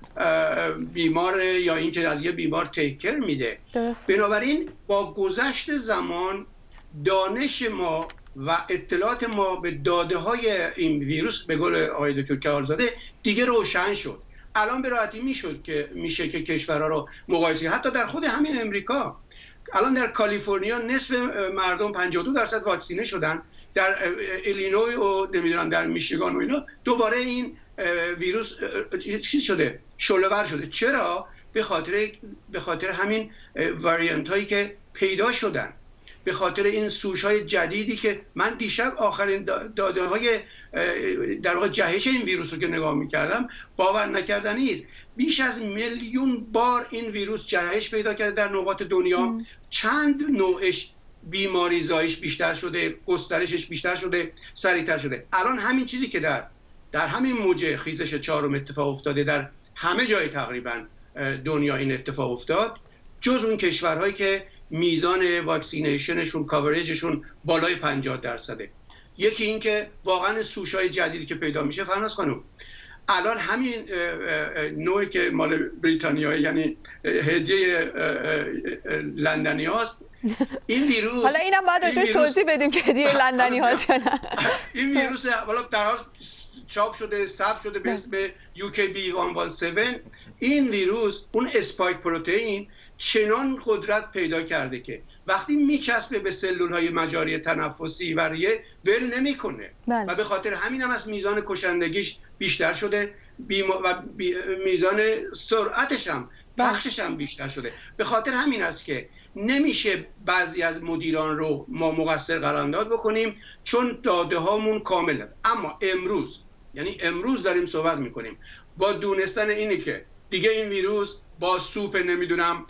بیمار یا این که از یه بیمار تیکر میده. بنابراین با گذشت زمان دانش ما و اطلاعات ما به داده های این ویروس به قول آقای دکتر کهالزاده دیگه روشن شد. الان به راحتی میشد که میشه که کشورها رو مقایسه، حتی در خود همین امریکا الان در کالیفرنیا نصف مردم پنجاه و دو درصد واکسینه شدن، در ایلینوی و نمیدونم در میشیگان و اینا دوباره این ویروس چی شده؟ شعله‌ور شده. چرا؟ به خاطر به خاطر همین واریانت هایی که پیدا شدن، به خاطر این سوش های جدیدی که من دیشب آخرین داده های در واقع جهش این ویروس رو که نگاه میکردم باور نکردنی است. بیش از میلیون بار این ویروس جهش پیدا کرده در نقاط دنیا. ام. چند نوعش بیماری زایش بیشتر شده، گسترشش بیشتر شده، سریعتر شده. الان همین چیزی که در در همین موج خیزش چهارم اتفاق افتاده، در همه جای تقریبا دنیا این اتفاق افتاد، جز اون کشورهایی که میزان واکسینیشنشون، کاوریجشون بالای پنجاه درصده. یکی این که واقعا سوشای جدیدی که پیدا میشه، فرناز خانم الان همین نوعی که مال بریتانیا یعنی هدیه لندنی هاست این ویروس حالا اینم باید روش توضیح بدیم که هدیه لندنی هاست یا نه. این ویروس حالا در حال چاپ شده ثبت شده به اسم یو کی بی صد و هفده. این ویروس اون اسپایک پروتئین چنان قدرت پیدا کرده که وقتی میچسبه به سلول های مجاری تنفسی و ریه ول نمیکنه و به خاطر همین هم از میزان کشندگیش بیشتر شده و میزان سرعتش هم بخشش هم بیشتر شده. به خاطر همین است که نمیشه بعضی از مدیران رو ما مقصر قرارداد بکنیم چون داده هامون کامله. اما امروز یعنی امروز داریم صحبت میکنیم با دونستن اینه که دیگه این ویروس با سوپ نمیدونم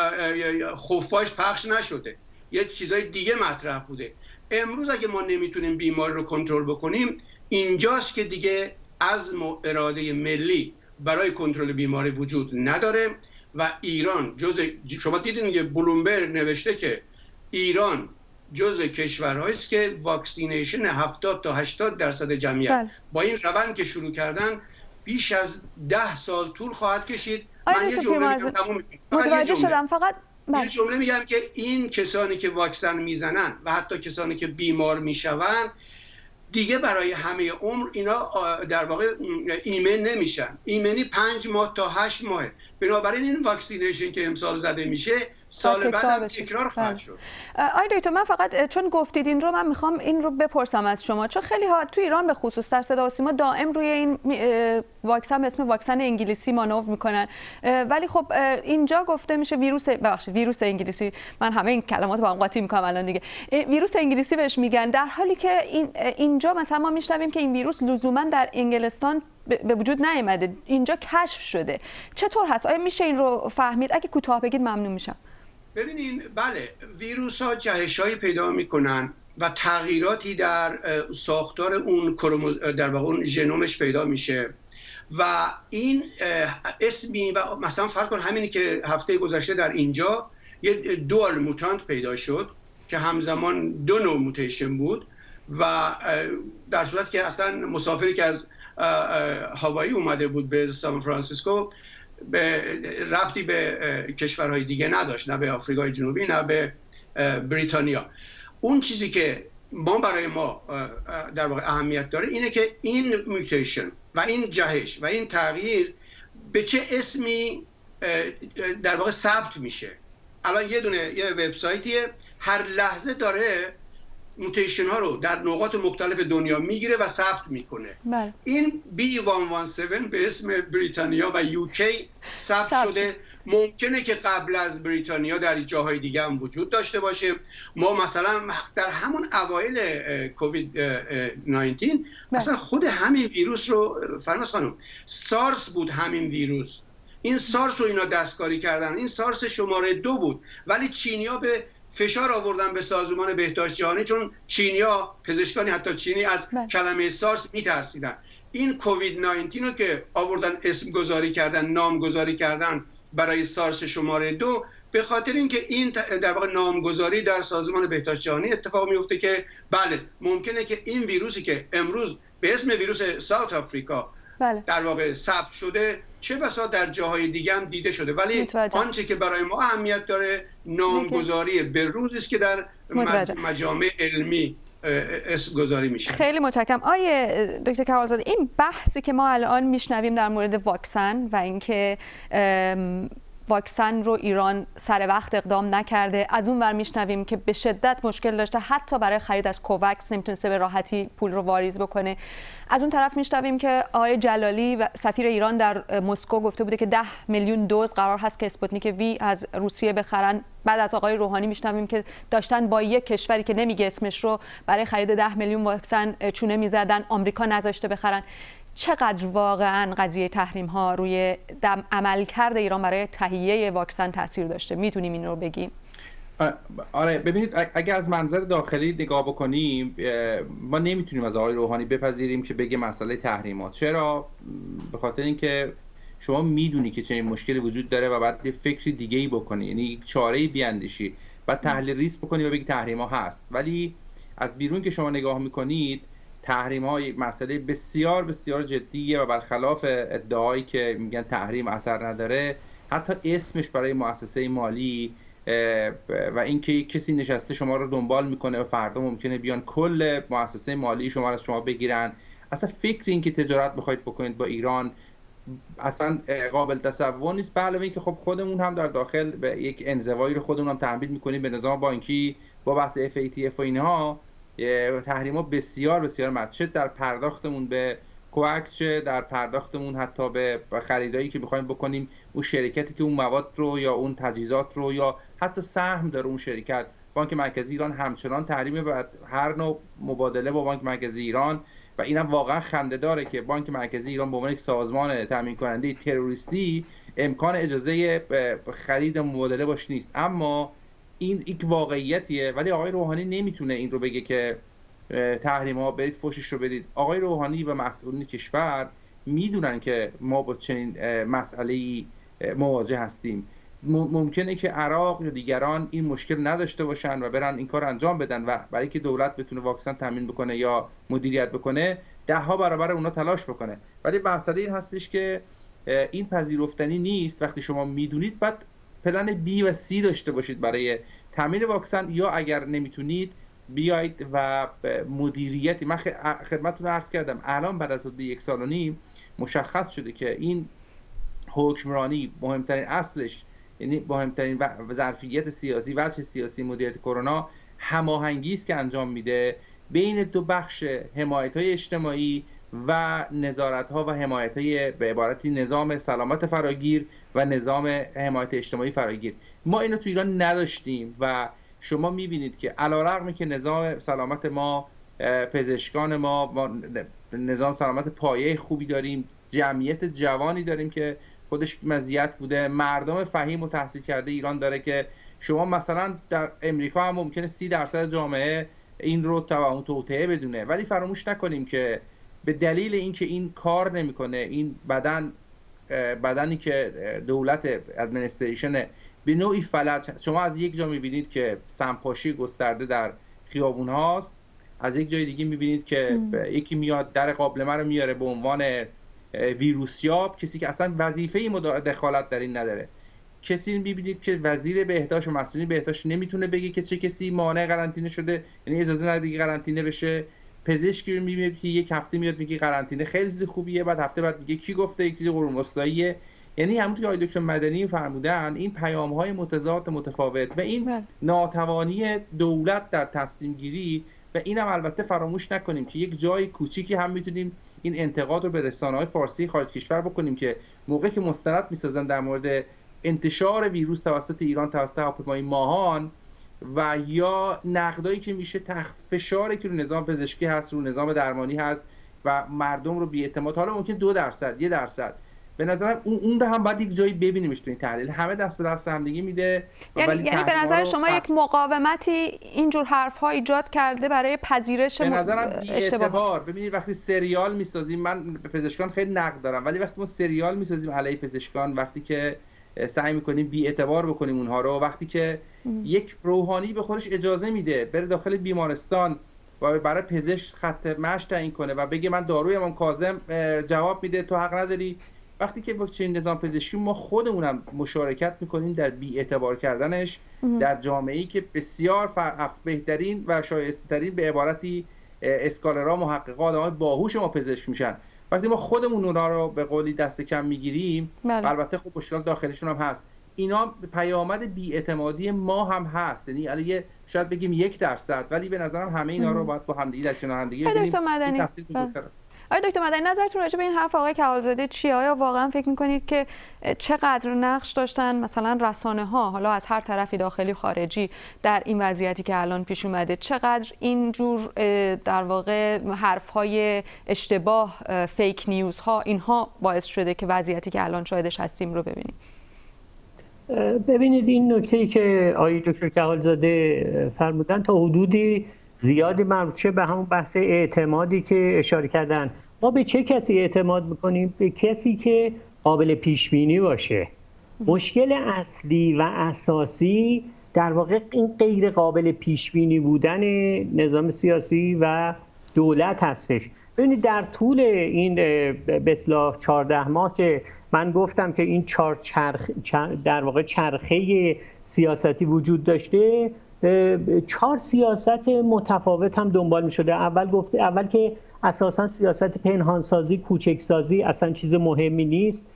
خفاش پخش نشده، یه چیزای دیگه مطرح بوده. امروز اگه ما نمیتونیم بیماری رو کنترل بکنیم اینجاست که دیگه عزم و اراده ملی برای کنترل بیماری وجود نداره و ایران جز شما دیدین که بلومبرگ نوشته که ایران جز کشورهایی است که واکسینیشن هفتاد تا هشتاد درصد جمعیت بل. با این روند که شروع کردن بیش از ده سال طول خواهد کشید. من یه جمله میگم تموم متوجه شدم فقط بل. یه جمله میگم که این کسانی که واکسن میزنن و حتی کسانی که بیمار میشوند دیگه برای همه عمر اینا در واقع ایمن نمیشن. ایمنی پنج ماه تا هشت ماه. بنابراین این واکسینیشن که امسال زده میشه سال بعد هم تکرار خواهد شد. آقای دکتر من فقط چون گفتید این رو من میخوام این رو بپرسم از شما، چون خیلی ها تو ایران به خصوص در صدا و سیما دائم روی این واکسن به اسم واکسن انگلیسی مانور میکنن، ولی خب اینجا گفته میشه ویروس ببخشید ویروس انگلیسی، من همه این کلمات با هم قاطی میکنم الان دیگه، ویروس انگلیسی بهش میگن، در حالی که این اینجا مثلا ما میشنویم که این ویروس لزوما در انگلستان به وجود نیامده، اینجا کشف شده. چطور هست؟ آیا میشه این رو فهمید؟ اگه کوتاه بگید ممنون میشم. ببینین بله، ویروس ها جهش‌هایی پیدا میکنن و تغییراتی در ساختار اون در واقع اون ژنومش پیدا میشه و این اسمی و مثلا فرض کن همینی که هفته گذشته در اینجا یه دوال موتانت پیدا شد که همزمان دو نوع موتیشن بود و در صورت که اصلا مسافری که از هاوایی اومده بود به سان فرانسیسکو به ربطی به کشورهای دیگه نداشت، نه به آفریقای جنوبی نه به بریتانیا. اون چیزی که ما برای ما در واقع اهمیت داره اینه که این میوتیشن و این جهش و این تغییر به چه اسمی در واقع ثبت میشه. الان یه دونه یه وبسایتیه هر لحظه داره موتیشن ها رو در نقاط مختلف دنیا میگیره و ثبت میکنه. بله. این بی صد و هفده به اسم بریتانیا و یوکی ثبت شده. ممکنه که قبل از بریتانیا در جاهای دیگه هم وجود داشته باشه. ما مثلا در همون اوایل کووید نوزده مثلا خود همین ویروس رو فرناز خانم سارس بود، همین ویروس این سارس رو اینا دستکاری کردن، این سارس شماره دو بود، ولی چینیا به فشار آوردن به سازمان بهداشت جهانی چون چینیا پزشکانی حتی چینی از بله. کلمه سارس میترسیدن. این کووید نوزده رو که آوردن اسم گذاری کردن، نام گذاری کردن برای سارس شماره دو، به خاطر اینکه این در واقع نامگذاری در سازمان بهداشت جهانی اتفاق میفته که بله ممکنه که این ویروسی که امروز به اسم ویروس ساوت آفریقا بله. در واقع ثبت شده چه بسا در جاهای دیگه هم دیده شده، ولی متوجه. آنچه که برای ما اهمیت داره نامگذاری به روزی است که در متوجه. مجامع علمی اسم گذاری میشه. خیلی متشکرم. آیه دکتر کمالزاده، این بحثی که ما الان میشنویم در مورد واکسن و اینکه واکسن رو ایران سر وقت اقدام نکرده، از اون ور میشنویم که به شدت مشکل داشته، حتی برای خرید از کووکس نمیتونسته به راحتی پول رو واریز بکنه. از اون طرف میشنویم که آقای جلالی و سفیر ایران در مسکو گفته بوده که ده میلیون دوز قرار هست که اسپوتنیک وی از روسیه بخرن. بعد از آقای روحانی میشنویم که داشتن با یک کشوری که نمیگه اسمش رو برای خرید ده میلیون واکسن چونه میزدن، آمریکا نذاشته بخرن. چقدر واقعا قضیه تحریم ها روی عملکرد ایران برای تهیه واکسن تاثیر داشته؟ میتونیم این رو بگیم؟ آره ببینید، اگه از منظر داخلی نگاه بکنیم ما نمیتونیم از آقای روحانی بپذیریم که بگه مسئله تحریمات. چرا؟ به خاطر اینکه شما میدونی که چنین مشکلی وجود داره و بعد یه فکری دیگه ای بکنی، یعنی یک چاره‌ای بیاندیشی، بعد تحلیل ریسک بکنی و بگی تحریما هست. ولی از بیرون که شما نگاه میکنید تحریم ها یک مسئله بسیار بسیار جدیه و برخلاف ادعایی که میگن تحریم اثر نداره، حتی اسمش برای مؤسسه مالی و اینکه کسی نشسته شما رو دنبال میکنه و فردا ممکنه بیان کل مؤسسه مالی شما رو از شما بگیرن، اصلا فکر این که تجارت بخواید بکنید با ایران اصلا قابل تصور نیست. به علاوه اینکه خب خودمون هم در داخل به یک انزوایی رو خودمون هم تحمیل میکنیم به نظام بانکی با بحث اف ای تی اف و اینها، تحریما بسیار بسیار متشد در پرداختمون به کوکس، در پرداختمون حتی به خریدایی که بخوایم بکنیم اون شرکتی که اون مواد رو یا اون تجهیزات رو یا حتی سهم داره اون شرکت، بانک مرکزی ایران همچنان تحریم و هر نوع مبادله با بانک مرکزی ایران. و اینم واقعا خنده‌داره که بانک مرکزی ایران به عنوان یک سازمان تامین کننده تروریستی امکان اجازه خرید مبادله باش نیست. اما این یک واقعیتیه، ولی آقای روحانی نمیتونه این رو بگه که تحریم‌ها برید فوشش رو بدید. آقای روحانی و مسئولین کشور میدونن که ما با چنین مسئله‌ای مواجه هستیم. ممکنه که عراق یا دیگران این مشکل نداشته باشن و برن این کار انجام بدن و برای که دولت بتونه واکسن تامین بکنه یا مدیریت بکنه ده ها برابر اونا تلاش بکنه. ولی مسئله این هستش که این پذیرفتنی نیست. وقتی شما میدونید بعد پلن بی و سی داشته باشید برای تامین واکسن، یا اگر نمیتونید بیایید و مدیریتی. من خدمتتون عرض کردم الان بعد از حدود یک سال و نیم مشخص شده که این حکمرانی مهمترین اصلش، یعنی مهمترین ظرفیت سیاسی، وجه سیاسی مدیریت کرونا هماهنگی است که انجام میده بین دو بخش، حمایت‌های اجتماعی و نظارت‌ها و حمایت‌های به عبارتی نظام سلامت فراگیر و نظام حمایت اجتماعی فراگیر. ما اینو تو ایران نداشتیم و شما می‌بینید که علی‌رغم که نظام سلامت ما، پزشکان ما، ما نظام سلامت پایه خوبی داریم، جمعیت جوانی داریم که خودش مزیت بوده، مردم فهیم و تحصیل کرده ایران داره که شما مثلا در امریکا هم ممکنه سی درصد جامعه این رو توهم توطئه بدونه. ولی فراموش نکنیم که به دلیل اینکه این کار نمیکنه، این بدن بدنی که دولت ادمنستریشن به نوعی فلج، شما از یک جا میبینید که سمپاشی گسترده در خیابون هاست، از یک جای دیگه میبینید که یکی میاد در قابلمه رو میاره به عنوان ویروسیاب، کسی که اصلا وظیفه دخالت در این نداره. کسی میبینید که وزیر بهداشت و مسئولین بهداشت نمیتونه بگه که چه کسی مانع قرنطینه شده، یعنی اجازه نده که قرنطینه بشه. پزشکی رو میبینید که یک هفته میاد میگه قرنطینه خیلی چیز خوبیه، بعد هفته بعد میگه کی گفته یک چیز قرون وسطاییه. یعنی همونطور که آقای دکتر مدنی فرمودن، این پیام‌های متضاد متفاوت و این ناتوانی دولت در تصمیم گیری. و اینم البته فراموش نکنیم که یک جای کوچیکی هم میتونیم این انتقاد رو به رسانه‌های فارسی خارج کشور بکنیم که موقعی که مستند میسازن در مورد انتشار ویروس توسط ایران توسط هواپیمای ماهان و یا نقدایی که میشه تحت فشاری که رو نظام پزشکی هست، رو نظام درمانی هست و مردم رو بی‌اعتماد، حالا ممکن دو درصد یک درصد به نظرم اون اون رو هم باید یک جایی ببینیمش تو این تحلیل. همه دست به دست همدیگه میده. یعنی, ولی یعنی به نظر شما یک مقاومتی اینجور حرف‌ها ایجاد کرده برای پذیرش به نظرم بی‌اعتبار. ببینید وقتی سریال میسازیم، من به پزشکان خیلی نقد دارم، ولی وقتی ما سریال میسازیم علیه پزشکان، وقتی که سعی میکنیم بی‌اعتبار بکنیم اونها رو، وقتی که ام. یک روحانی به خودش اجازه میده بره داخل بیمارستان و برای پزشک خط مشی تعیین کنه و بگه من داروی امام کاظم جواب میده تو حق نداری، وقتی که با چنین نظام پزشکی ما خودمونم مشارکت میکنیم در بی‌اعتبار کردنش ام. در جامعه‌ای که بسیار بهترین و شایسته‌ترین به عبارتی اسکالرها، محققا، آدمای باهوش ما پزشک میشن، وقتی ما خودمون اونا رو به قولی دست کم میگیریم، البته خب مشکلات داخلیشون هم هست، اینا پیامد بی‌اعتمادی ما هم هست. یعنی علیه شاید بگیم یک درصد، ولی به نظرم همه اینا رو باید با همدیگه در کنار همدیگه ببینیم. دکتر مدنی، آقای دکتر مدنی نظرتون راجع به این حرف آقای کمالزاده چیه؟ آیا واقعا فکر میکنید که چقدر نقش داشتن مثلا رسانه ها، حالا از هر طرفی داخلی خارجی، در این وضعیتی که الان پیش اومده؟ چقدر اینجور در واقع حرف های اشتباه، فیک نیوز ها، اینها باعث شده که وضعیتی که الان شاهدش هستیم رو ببینیم؟ ببینید این نکته‌ای که آقای دکتر کمالزاده فرمودن تا حدودی زیادی مربوط به همون بحث اعتمادی که اشاره کردن. ما به چه کسی اعتماد میکنیم؟ به کسی که قابل پیش بینی باشه. مشکل اصلی و اساسی در واقع این غیر قابل پیش بینی بودن نظام سیاسی و دولت هستش. ببینید در طول این به اصطلاح چهارده ماه که من گفتم که این چهار چرخ در واقع چرخه سیاستی وجود داشته، چهار سیاست متفاوت هم دنبال می شده. اول گفته اول که اساسا سیاست پنهانسازی، کوچکسازی اصلا چیز مهمی نیست،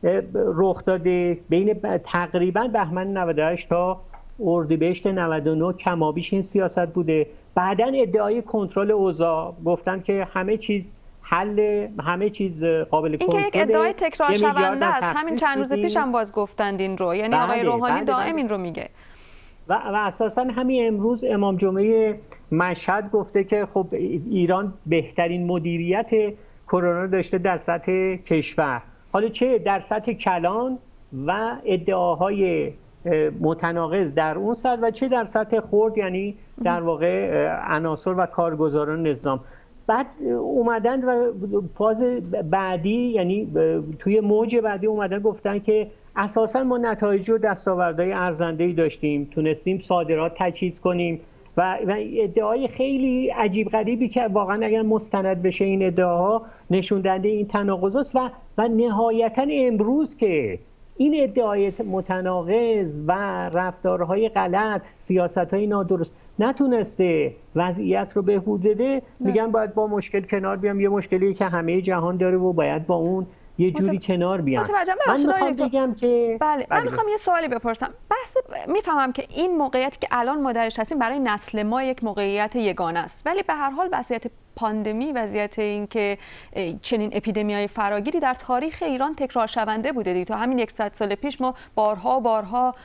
رخ داده بین تقریبا بهمن نود و هشت تا اردیبهشت نود و نه کمابیش این سیاست بوده. بعدن ادعای کنترل اوضاع، گفتن که همه چیز حل، همه چیز قابل کنترل. این که یک ادعای تکرار شونده است. همین چند روز پیش هم باز گفتند این رو، یعنی بله، آقای روحانی بله، دائم بله. این رو میگه. و, و اساسا همین امروز امام جمعه مشهد گفته که خب ایران بهترین مدیریت کرونا داشته در سطح کشور. حالا چه در سطح کلان و ادعاهای متناقض در اون سطح و چه در سطح خرد، یعنی در واقع عناصر و کارگزاران نظام. بعد اومدن و فاز بعدی، یعنی توی موج بعدی اومدن گفتن که اساسا ما نتایج و دستاوردهای ارزنده‌ای داشتیم، تونستیم صادرات تجهیز کنیم و ادعای خیلی عجیب غریبی که واقعا اگر مستند بشه این ادعاها نشون دهنده این تناقض است. و و نهایتا امروز که این ادعای متناقض و رفتارهای غلط، سیاست‌های نادرست نتونسته وضعیت رو بهبود بده، میگن باید با مشکل کنار بیام. یه مشکلی که همه جهان داره و باید با اون یه جوری کنار بیان. من میخوام بگم که بله من میخوام یه سوالی بپرسم. بحث میفهمم که این موقعیتی که الان ما درش هستیم برای نسل ما یک موقعیت یگانه است، ولی به هر حال وضعیت پاندمی، وضعیت این که چنین اپیدمیای فراگیری در تاریخ ایران تکرار شونده بوده دیگه. تا همین صد سال پیش ما بارها بارها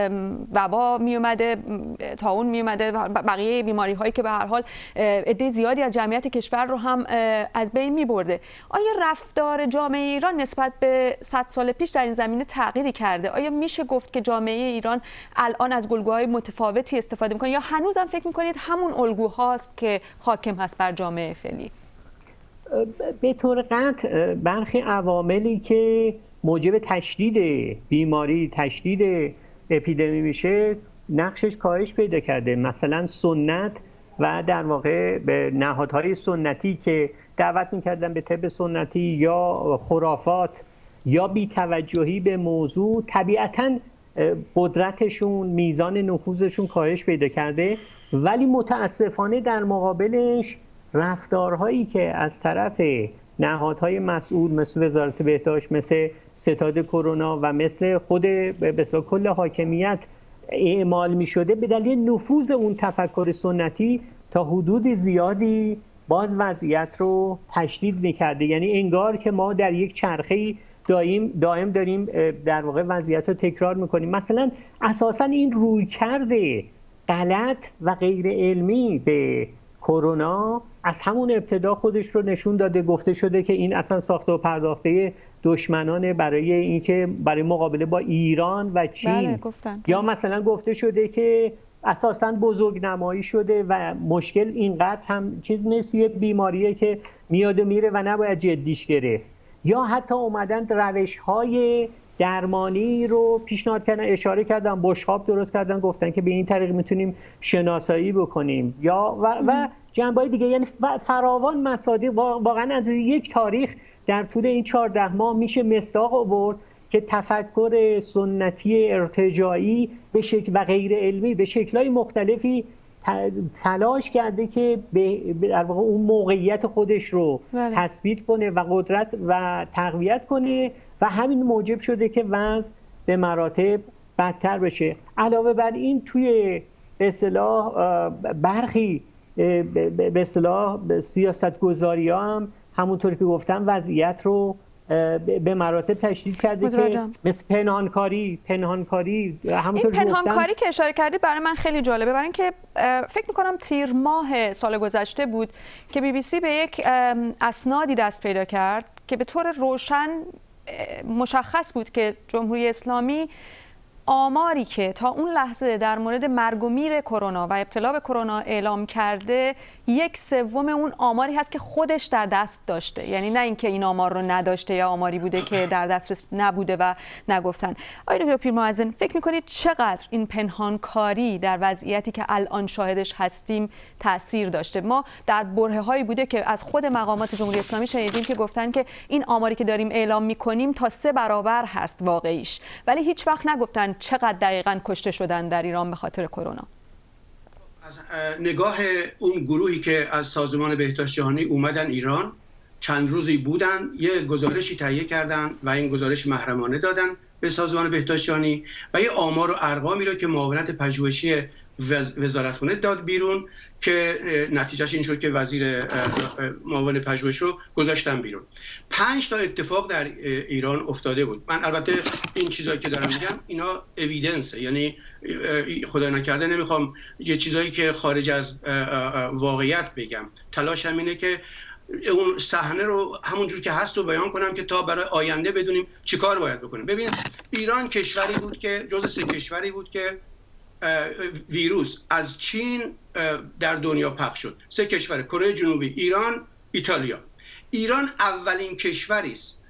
وبا می اومده، طاعون می اومده، بقیه بیماری هایی که به هر حال عده زیادی از جمعیت کشور رو هم از بین می برده. آیا رفتار جامعه ایران نسبت به صد سال پیش در این زمینه تغییری کرده؟ آیا میشه گفت که جامعه ایران الان از الگوهای متفاوتی استفاده میکنه یا هنوزم فکر میکنید همون الگوهاست که حاکم هست بر جامعه فعلی؟ به طور قطع برخی عواملی که موجب تشدید بیماری، تشدید اپیدمی میشه، نقشش کاهش پیدا کرده. مثلا سنت و در واقع به نهادهای سنتی که دعوت میکردن به طب سنتی یا خرافات یا بی‌توجهی به موضوع، طبیعتاً قدرتشون، میزان نفوذشون کاهش پیدا کرده. ولی متاسفانه در مقابلش رفتارهایی که از طرف نهادهای مسئول مثل وزارت بهداشت، مثل ستاد کرونا و مثل خود به اصطلاح کل حاکمیت اعمال می شده، به دلیل نفوذ اون تفکر سنتی تا حدود زیادی باز وضعیت رو تشدید می کرده. یعنی انگار که ما در یک چرخه‌ای دائم دائم داریم در واقع وضعیت رو تکرار میکنیم. مثلا اساسا این رویکرد غلط و غیر علمی به کرونا از همون ابتدا خودش رو نشون داده. گفته شده که این اصلا ساخته و پرداخته دشمنان برای اینکه برای مقابله با ایران و چین. بله، گفتن. یا مثلا گفته شده که اساساً بزرگنمایی شده و مشکل اینقدر هم چیز نیست، یه بیماریه که میاد و میره و نباید جدیش گرفت. یا حتی اومدن روش‌های درمانی رو پیشنهاد کردن، اشاره کردن، بشقاب درست کردن، گفتن که به این طریق میتونیم شناسایی بکنیم یا و, و جنبه‌های دیگه. یعنی فراوان مصادیق. واقعا از یک تاریخ در طول این چهارده ماه میشه مصداق آورد که تفکر سنتی ارتجاعی به شکل و غیر علمی به شکل‌های مختلفی تلاش کرده که در واقع اون موقعیت خودش رو بله. تثبیت کنه و قدرت و تقویت کنه و همین موجب شده که وضع به مراتب بدتر بشه. علاوه بر این توی به اصطلاح برخی به اصطلاح سیاست‌گذاری‌ها هم همونطور که گفتم وضعیت رو به مراتب تشدید کرده که مثل پنهانکاری پنهانکاری همونطور این پنهانکاری که اشاره کردید برای من خیلی جالبه، برای اینکه فکر می‌کنم تیر ماه سال گذشته بود که بی بی سی به یک اسنادی دست پیدا کرد که به طور روشن مشخص بود که جمهوری اسلامی آماری که تا اون لحظه در مورد مرگ و میر کرونا و ابتلا به کرونا اعلام کرده یک سوم اون آماری هست که خودش در دست داشته، یعنی نه اینکه این آمار رو نداشته یا آماری بوده که در دسترس نبوده و نگفتن. آقای دکتر پیرمحسن، فکر می‌کنید چقدر این پنهانکاری در وضعیتی که الان شاهدش هستیم تاثیر داشته؟ ما در برهه‌هایی بوده که از خود مقامات جمهوری اسلامی شنیدیم که گفتن که این آماری که داریم اعلام می‌کنیم تا سه برابر هست واقعیش، ولی هیچ وقت نگفتن چقدر دقیقاً کشته شدن در ایران به خاطر کرونا. از نگاه اون گروهی که از سازمان بهداشت جهانی اومدن ایران، چند روزی بودن، یه گزارشی تهیه کردن و این گزارش محرمانه دادن به سازمان بهداشت جهانی و یه آمار و ارقامی رو که معاونت پژوهشی وزارتخونه داد بیرون که نتیجهش این شد که وزیر معاون پژوهش رو گذاشتن بیرون. پنج تا اتفاق در ایران افتاده بود. من البته این چیزایی که دارم میگم اینا اوییدنسه، یعنی خدا نکرده نمیخوام یه چیزایی که خارج از واقعیت بگم. تلاشم اینه که اون صحنه رو همونجور که هست رو بیان کنم که تا برای آینده بدونیم چیکار باید بکنیم. ببینید ایران کشوری بود که جزو سه کشوری بود که ویروس از چین در دنیا پخش شد. سه کشور: کره جنوبی، ایران، ایتالیا. ایران اولین کشوری است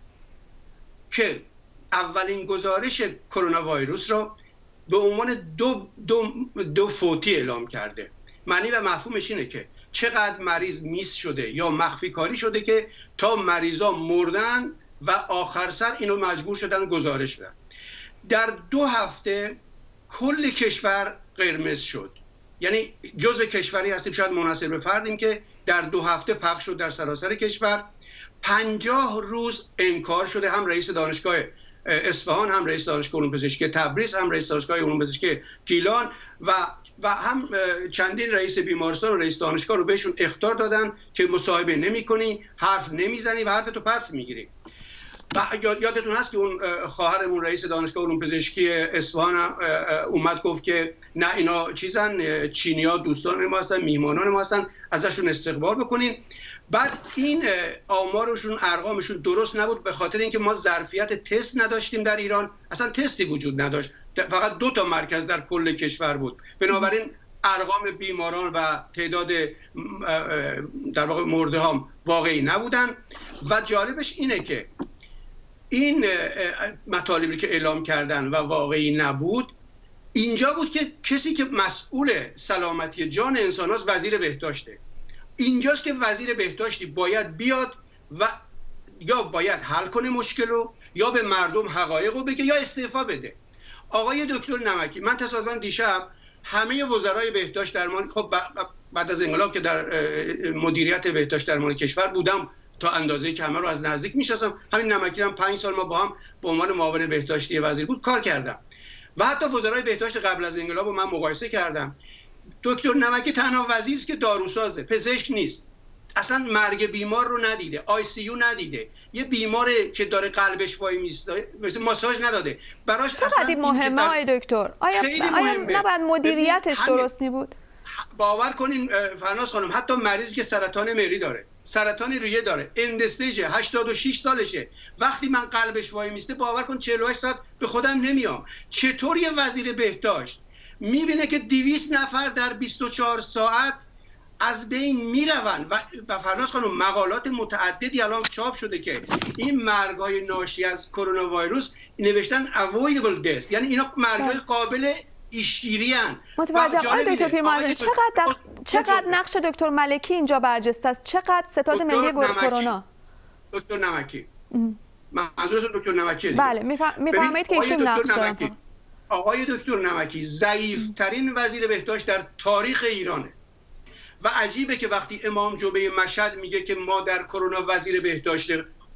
که اولین گزارش کرونا ویروس را به عنوان دو, دو, دو فوتی اعلام کرده. معنی و مفهومش اینه که چقدر مریض میس شده یا مخفی کاری شده که تا مریضا مردن و آخر سر اینو مجبور شدن گزارش بدن. در دو هفته کل کشور قرمز شد. یعنی جزء کشوری هستیم، شاید منحصر به فردیم، که در دو هفته پخش شد در سراسر کشور. پنجاه روز انکار شده، هم رئیس دانشگاه اصفهان، هم رئیس دانشگاه علوم پزشکی تبریز، هم رئیس دانشگاه علوم پزشکی گیلان و و هم چندین رئیس بیمارستان و رئیس دانشگاه رو بهشون اخطار دادن که مصاحبه نمی‌کنی، حرف نمیزنی و حرفتو پس میگیری. و یادتون هست که اون خواهرمون رئیس دانشگاه علوم پزشکی اصفهان اومد گفت که نه اینا چیزن، چینی‌ها دوستان ما هستن، میهمانان ما هستن، ازشون استقبال بکنین. بعد این آمارشون، ارقامشون درست نبود به خاطر اینکه ما ظرفیت تست نداشتیم در ایران. اصلا تستی وجود نداشت، فقط دو تا مرکز در کل کشور بود. بنابراین ارقام بیماران و تعداد در واقع مرده ها واقعی نبودن. و جالبش اینه که این مطالبی که اعلام کردن و واقعی نبود، اینجا بود که کسی که مسئول سلامتی جان انسان هاست وزیر بهداشته. اینجاست که وزیر بهداشتی باید بیاد و یا باید حل کنه مشکلو، یا به مردم حقایق رو بگه، یا استعفا بده. آقای دکتر نمکی، من تصادفاً دیشب همه وزرای بهداشت درمان، خب بعد از انقلاب که در مدیریت بهداشت درمان کشور بودم تا اندازه‌ای که همه رو از نزدیک می‌شناسم، همین نمکی هم پنج سال ما با هم به عنوان معاون بهداشتی وزیر بود کار کردم و حتی وزرای بهداشت قبل از انقلاب رو من مقایسه کردم. دکتر نمکی تنها وزیری است که داروسازه، پزشک نیست، اصلا مرگ بیمار رو ندیده، آی سی یو ندیده، یه بیمار که داره قلبش وای میسته مثلا ماساژ نداده براش. اصلا این مهمه آقای دکتر، آیا آیا نباید مدیریتش درست می بود؟ باور کنین فرناز خانم، حتی مریضی که سرطان مری داره، سرطان ریه داره، اند استیج، هشتاد و شش سالشه، وقتی من قلبش وای میسته باور کن چهل و هشت ساعت به خودم نمیام. چطور یه وزیر بهداشت میبینه که دویست نفر در بیست و چهار ساعت از بین میروند؟ و, و فرناز خانم مقالات متعددی الان چاپ شده که این مرگ‌های ناشی از کرونا ویروس نوشتن avoidable death، یعنی اینا مرگ‌های قابل ایشگیری ان. متوجهم. آقای دکتر پیرمحسن، چقدر چقدر نقش دکتر ملکی اینجا برجسته است؟ چقدر ستاد ملی کرونا؟ دکتر نمکی، منظورم دکتر نمکی. بله، میفهمید که ایشون نقش دارن. آقای دکتر نمکی ضعیف‌ترین وزیر بهداشت در تاریخ ایرانه و عجیبه که وقتی امام جمعه مشهد میگه که ما در کرونا وزیر بهداشت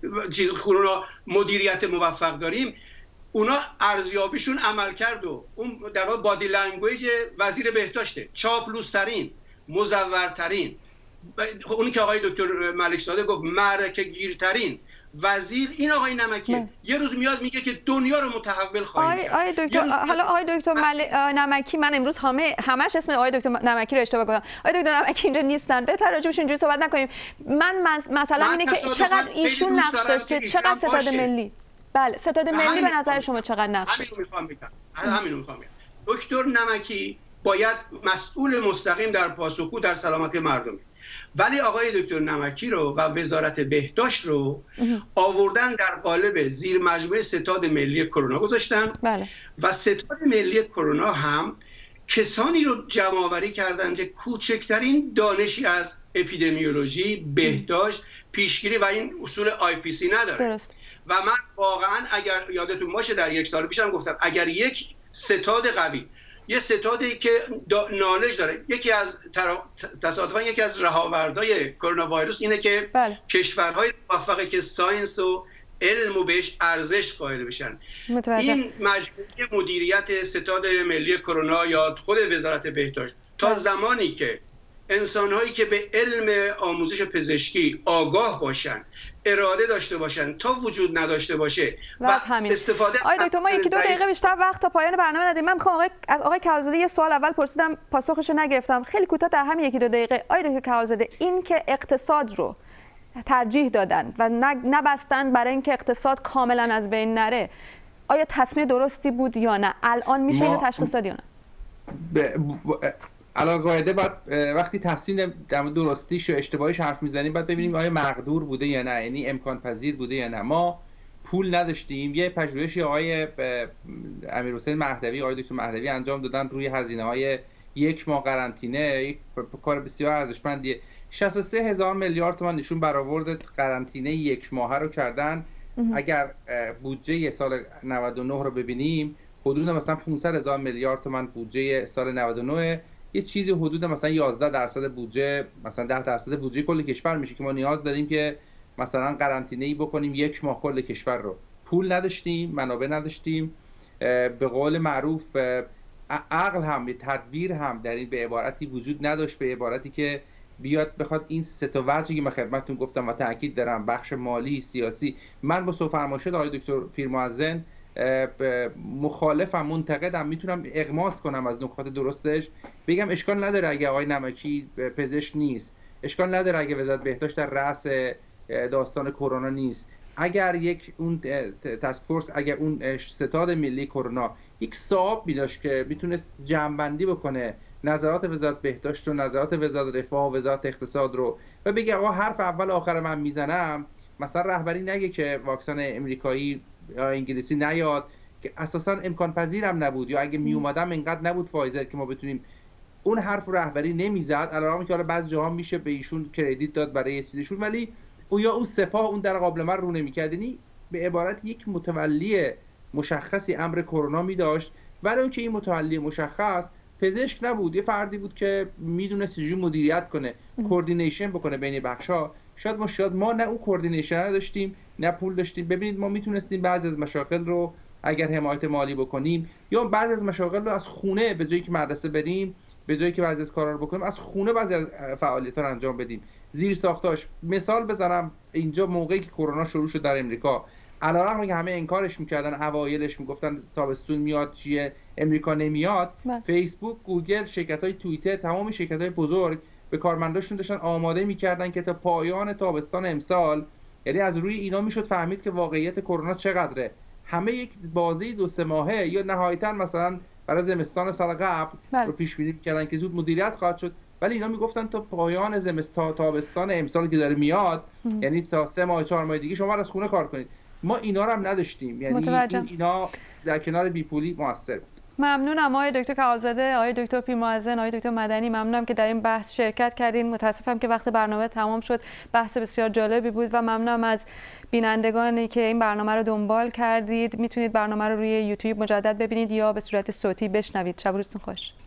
کرونا مدیریت موفق داریم، اونا ارزیابیشون عمل کرد و اون در واقع بادی لنگویج وزیر بهداشته، چاپلوسترین، مزورترین، اونی که آقای دکتر ملک زاده گفت معرکه گیرترین وزیر این آقای نمکی. من. یه روز میاد میگه که دنیا رو متحول خواهیم کرد. آقای دکتر حالا آقای دکتر مل... نمکی، من امروز همه همش اسم آقای دکتر نمکی رو اشتباه کردم. آقای دکتر نمکی اینجا نیستن، بهتر راجعش اینجوری صحبت نکنیم. من مثلا اینه که چقدر ایشون نقش داشته، چقدر ستاد ملی. بله، ستاد ملی به نظر شما چقدر نقش داشته؟ همین رو میخوام بگم. دکتر نمکی باید مسئول مستقیم در پاسخگو در سلامتی مردم، ولی آقای دکتر نمکی رو و وزارت بهداشت رو آوردن در قالب زیر مجموعه ستاد ملی کرونا گذاشتن. بله. و ستاد ملی کرونا هم کسانی رو جمع آوری کردن که کوچکترین دانشی از اپیدمیولوژی، بهداشت، پیشگیری و این اصول آی پی سی نداره. درست. و من واقعا اگر یادتون باشه در یک سال پیشم گفتم اگر یک ستاد قوی، یه ستادی که نالج داره، یکی از تصادفاً یکی از رهاوردهای کرونا ویروس اینه که بله. کشورهای موفقه که ساینس و علم و بهش ارزش قائل بشن. متوجه. این مجموعه مدیریت ستاد ملی کرونا یا خود وزارت بهداشت تا بله. زمانی که انسان‌هایی که به علم آموزش پزشکی آگاه باشن، اراده داشته باشن، تا وجود نداشته باشه و استفاده. آقای دکتر ما یکی دو دقیقه بیشتر وقت تا پایان برنامه ندیم. من می‌خوام از آقای کمالزاده یه سوال اول پرسیدم پاسخش رو نگرفتم، خیلی کوتاه در همین یکی دو دقیقه. آقای دکتر کمالزاده، این که اقتصاد رو ترجیح دادن و نبستن برای اینکه اقتصاد کاملا از بین نره، آیا تصمیم درستی بود یا نه؟ الان میشه اینو تشخیص داد یا نه؟ الان قاعده بعد وقتی تصمیم در مورد درستیش و اشتباهیش حرف میزنیم بعد ببینیم آیا مقدور بوده یا نه، یعنی امکان پذیر بوده یا نه. ما پول نداشتیم. یه پژوهشی آقای امیرحسین مهدوی، آقای دکتر مهدوی انجام دادن روی هزینه‌های یک ماه قرنطینه، یک کار بسیار ارزشمندیه. شصت و سه هزار میلیارد تومان نشون برآورد قرنطینه یک ماهه رو کردن. اگر بودجه سال نود و نه رو ببینیم حدود مثلا پانصد هزار میلیارد تومان بودجه سال نود و نه، یه چیزی حدود مثلا یازده درصد بودجه، مثلا ده درصد بودجه کل کشور میشه که ما نیاز داریم که مثلا قرنطینه‌ای بکنیم یک ماه کل کشور رو. پول نداشتیم، منابع نداشتیم. به قول معروف عقل هم، تدبیر هم در این به عبارتی وجود نداشت، به عبارتی که بیاد بخواد این سه تا وجهی که من خدمتتون گفتم و تاکید دارم، بخش مالی، سیاسی. من با سوء فرمایشات آقای دکتر پیرمعظم مخالفم، منتقدم، میتونم اغماس کنم از نکات درستش، بگم اشکال نداره اگه آقای نمکی پزشک نیست، اشکال نداره اگه وزارت بهداشت در رأس داستان کرونا نیست، اگر یک اون تاسک فورس، اگر اون ستاد ملی کرونا یک صاحب می‌داشت که میتونست جمع‌بندی بکنه نظرات وزارت بهداشت و نظرات وزارت رفاه و وزارت اقتصاد رو و بگه آقا حرف اول آخر من میزنم، مثلا رهبری نگه که واکسن امریکایی یا انگلیسی نیاد که اساسا امکان پذیرم نبود، یا اگه می اومدم اینقدر نبود فایزر که ما بتونیم. اون حرف رهبری نمیزد، علاوه که حالا بعضی جاها میشه به ایشون کردیت داد برای یه چیزشون، ولی او یا اون سپاه اون در قابل من رو نمیکرد. یعنی به عبارت یک متولی مشخصی امر کرونا میداشت، ولی اون که این متولی مشخص پزشک نبود، یه فردی بود که میدونست چجوری مدیریت کنه، کوردینیشن بکنه بین بخشا. شاید ما شاید ما نه اون کوردینیشن رو داشتیم نه پول داشتیم. ببینید ما میتونستیم بعضی از مشاغل رو اگر حمایت مالی بکنیم، یا بعضی از مشاغل رو از خونه به جایی که مدرسه بریم، به جایی که بعضی از کارا رو بکنیم، از خونه بعضی از فعالیت‌ها رو انجام بدیم. زیر ساختاش مثال بزنم، اینجا موقعی که کرونا شروع شد در امریکا، علیرغم اینکه همه انکارش میکردن، اوایلش میگفتن تابستون میاد چیه، امریکا نمیاد، فیسبوک، گوگل، شرکت‌های توییتر، تمام شرکت‌های بزرگ به کارمنداشون داشتن آماده میکردن که تا پایان تابستان امسال، یعنی از روی اینا میشد فهمید که واقعیت کرونا چقدره. همه یک بازی دو سه ماهه یا نهایتاً مثلا برای زمستان سال قبل رو پیش بینی می‌کردن که زود مدیریت خواهد شد، ولی اینا میگفتن تا پایان زمستان تابستان امسال که داره میاد، یعنی تا سه ماه چهار ماه دیگه شما از خونه کار کنید. ما اینا رو هم نداشتیم، یعنی این اینا در کنار بیپولی موثر بود. ممنونم آقای دکتر کمالزاده، آقای دکتر پیرمعظم، آقای دکتر مدنی، ممنونم که در این بحث شرکت کردین. متاسفم که وقت برنامه تمام شد. بحث بسیار جالبی بود و ممنونم از بینندگانی که این برنامه رو دنبال کردید. میتونید برنامه رو روی یوتیوب مجدد ببینید یا به صورت صوتی بشنوید. شب و روزتون خوش.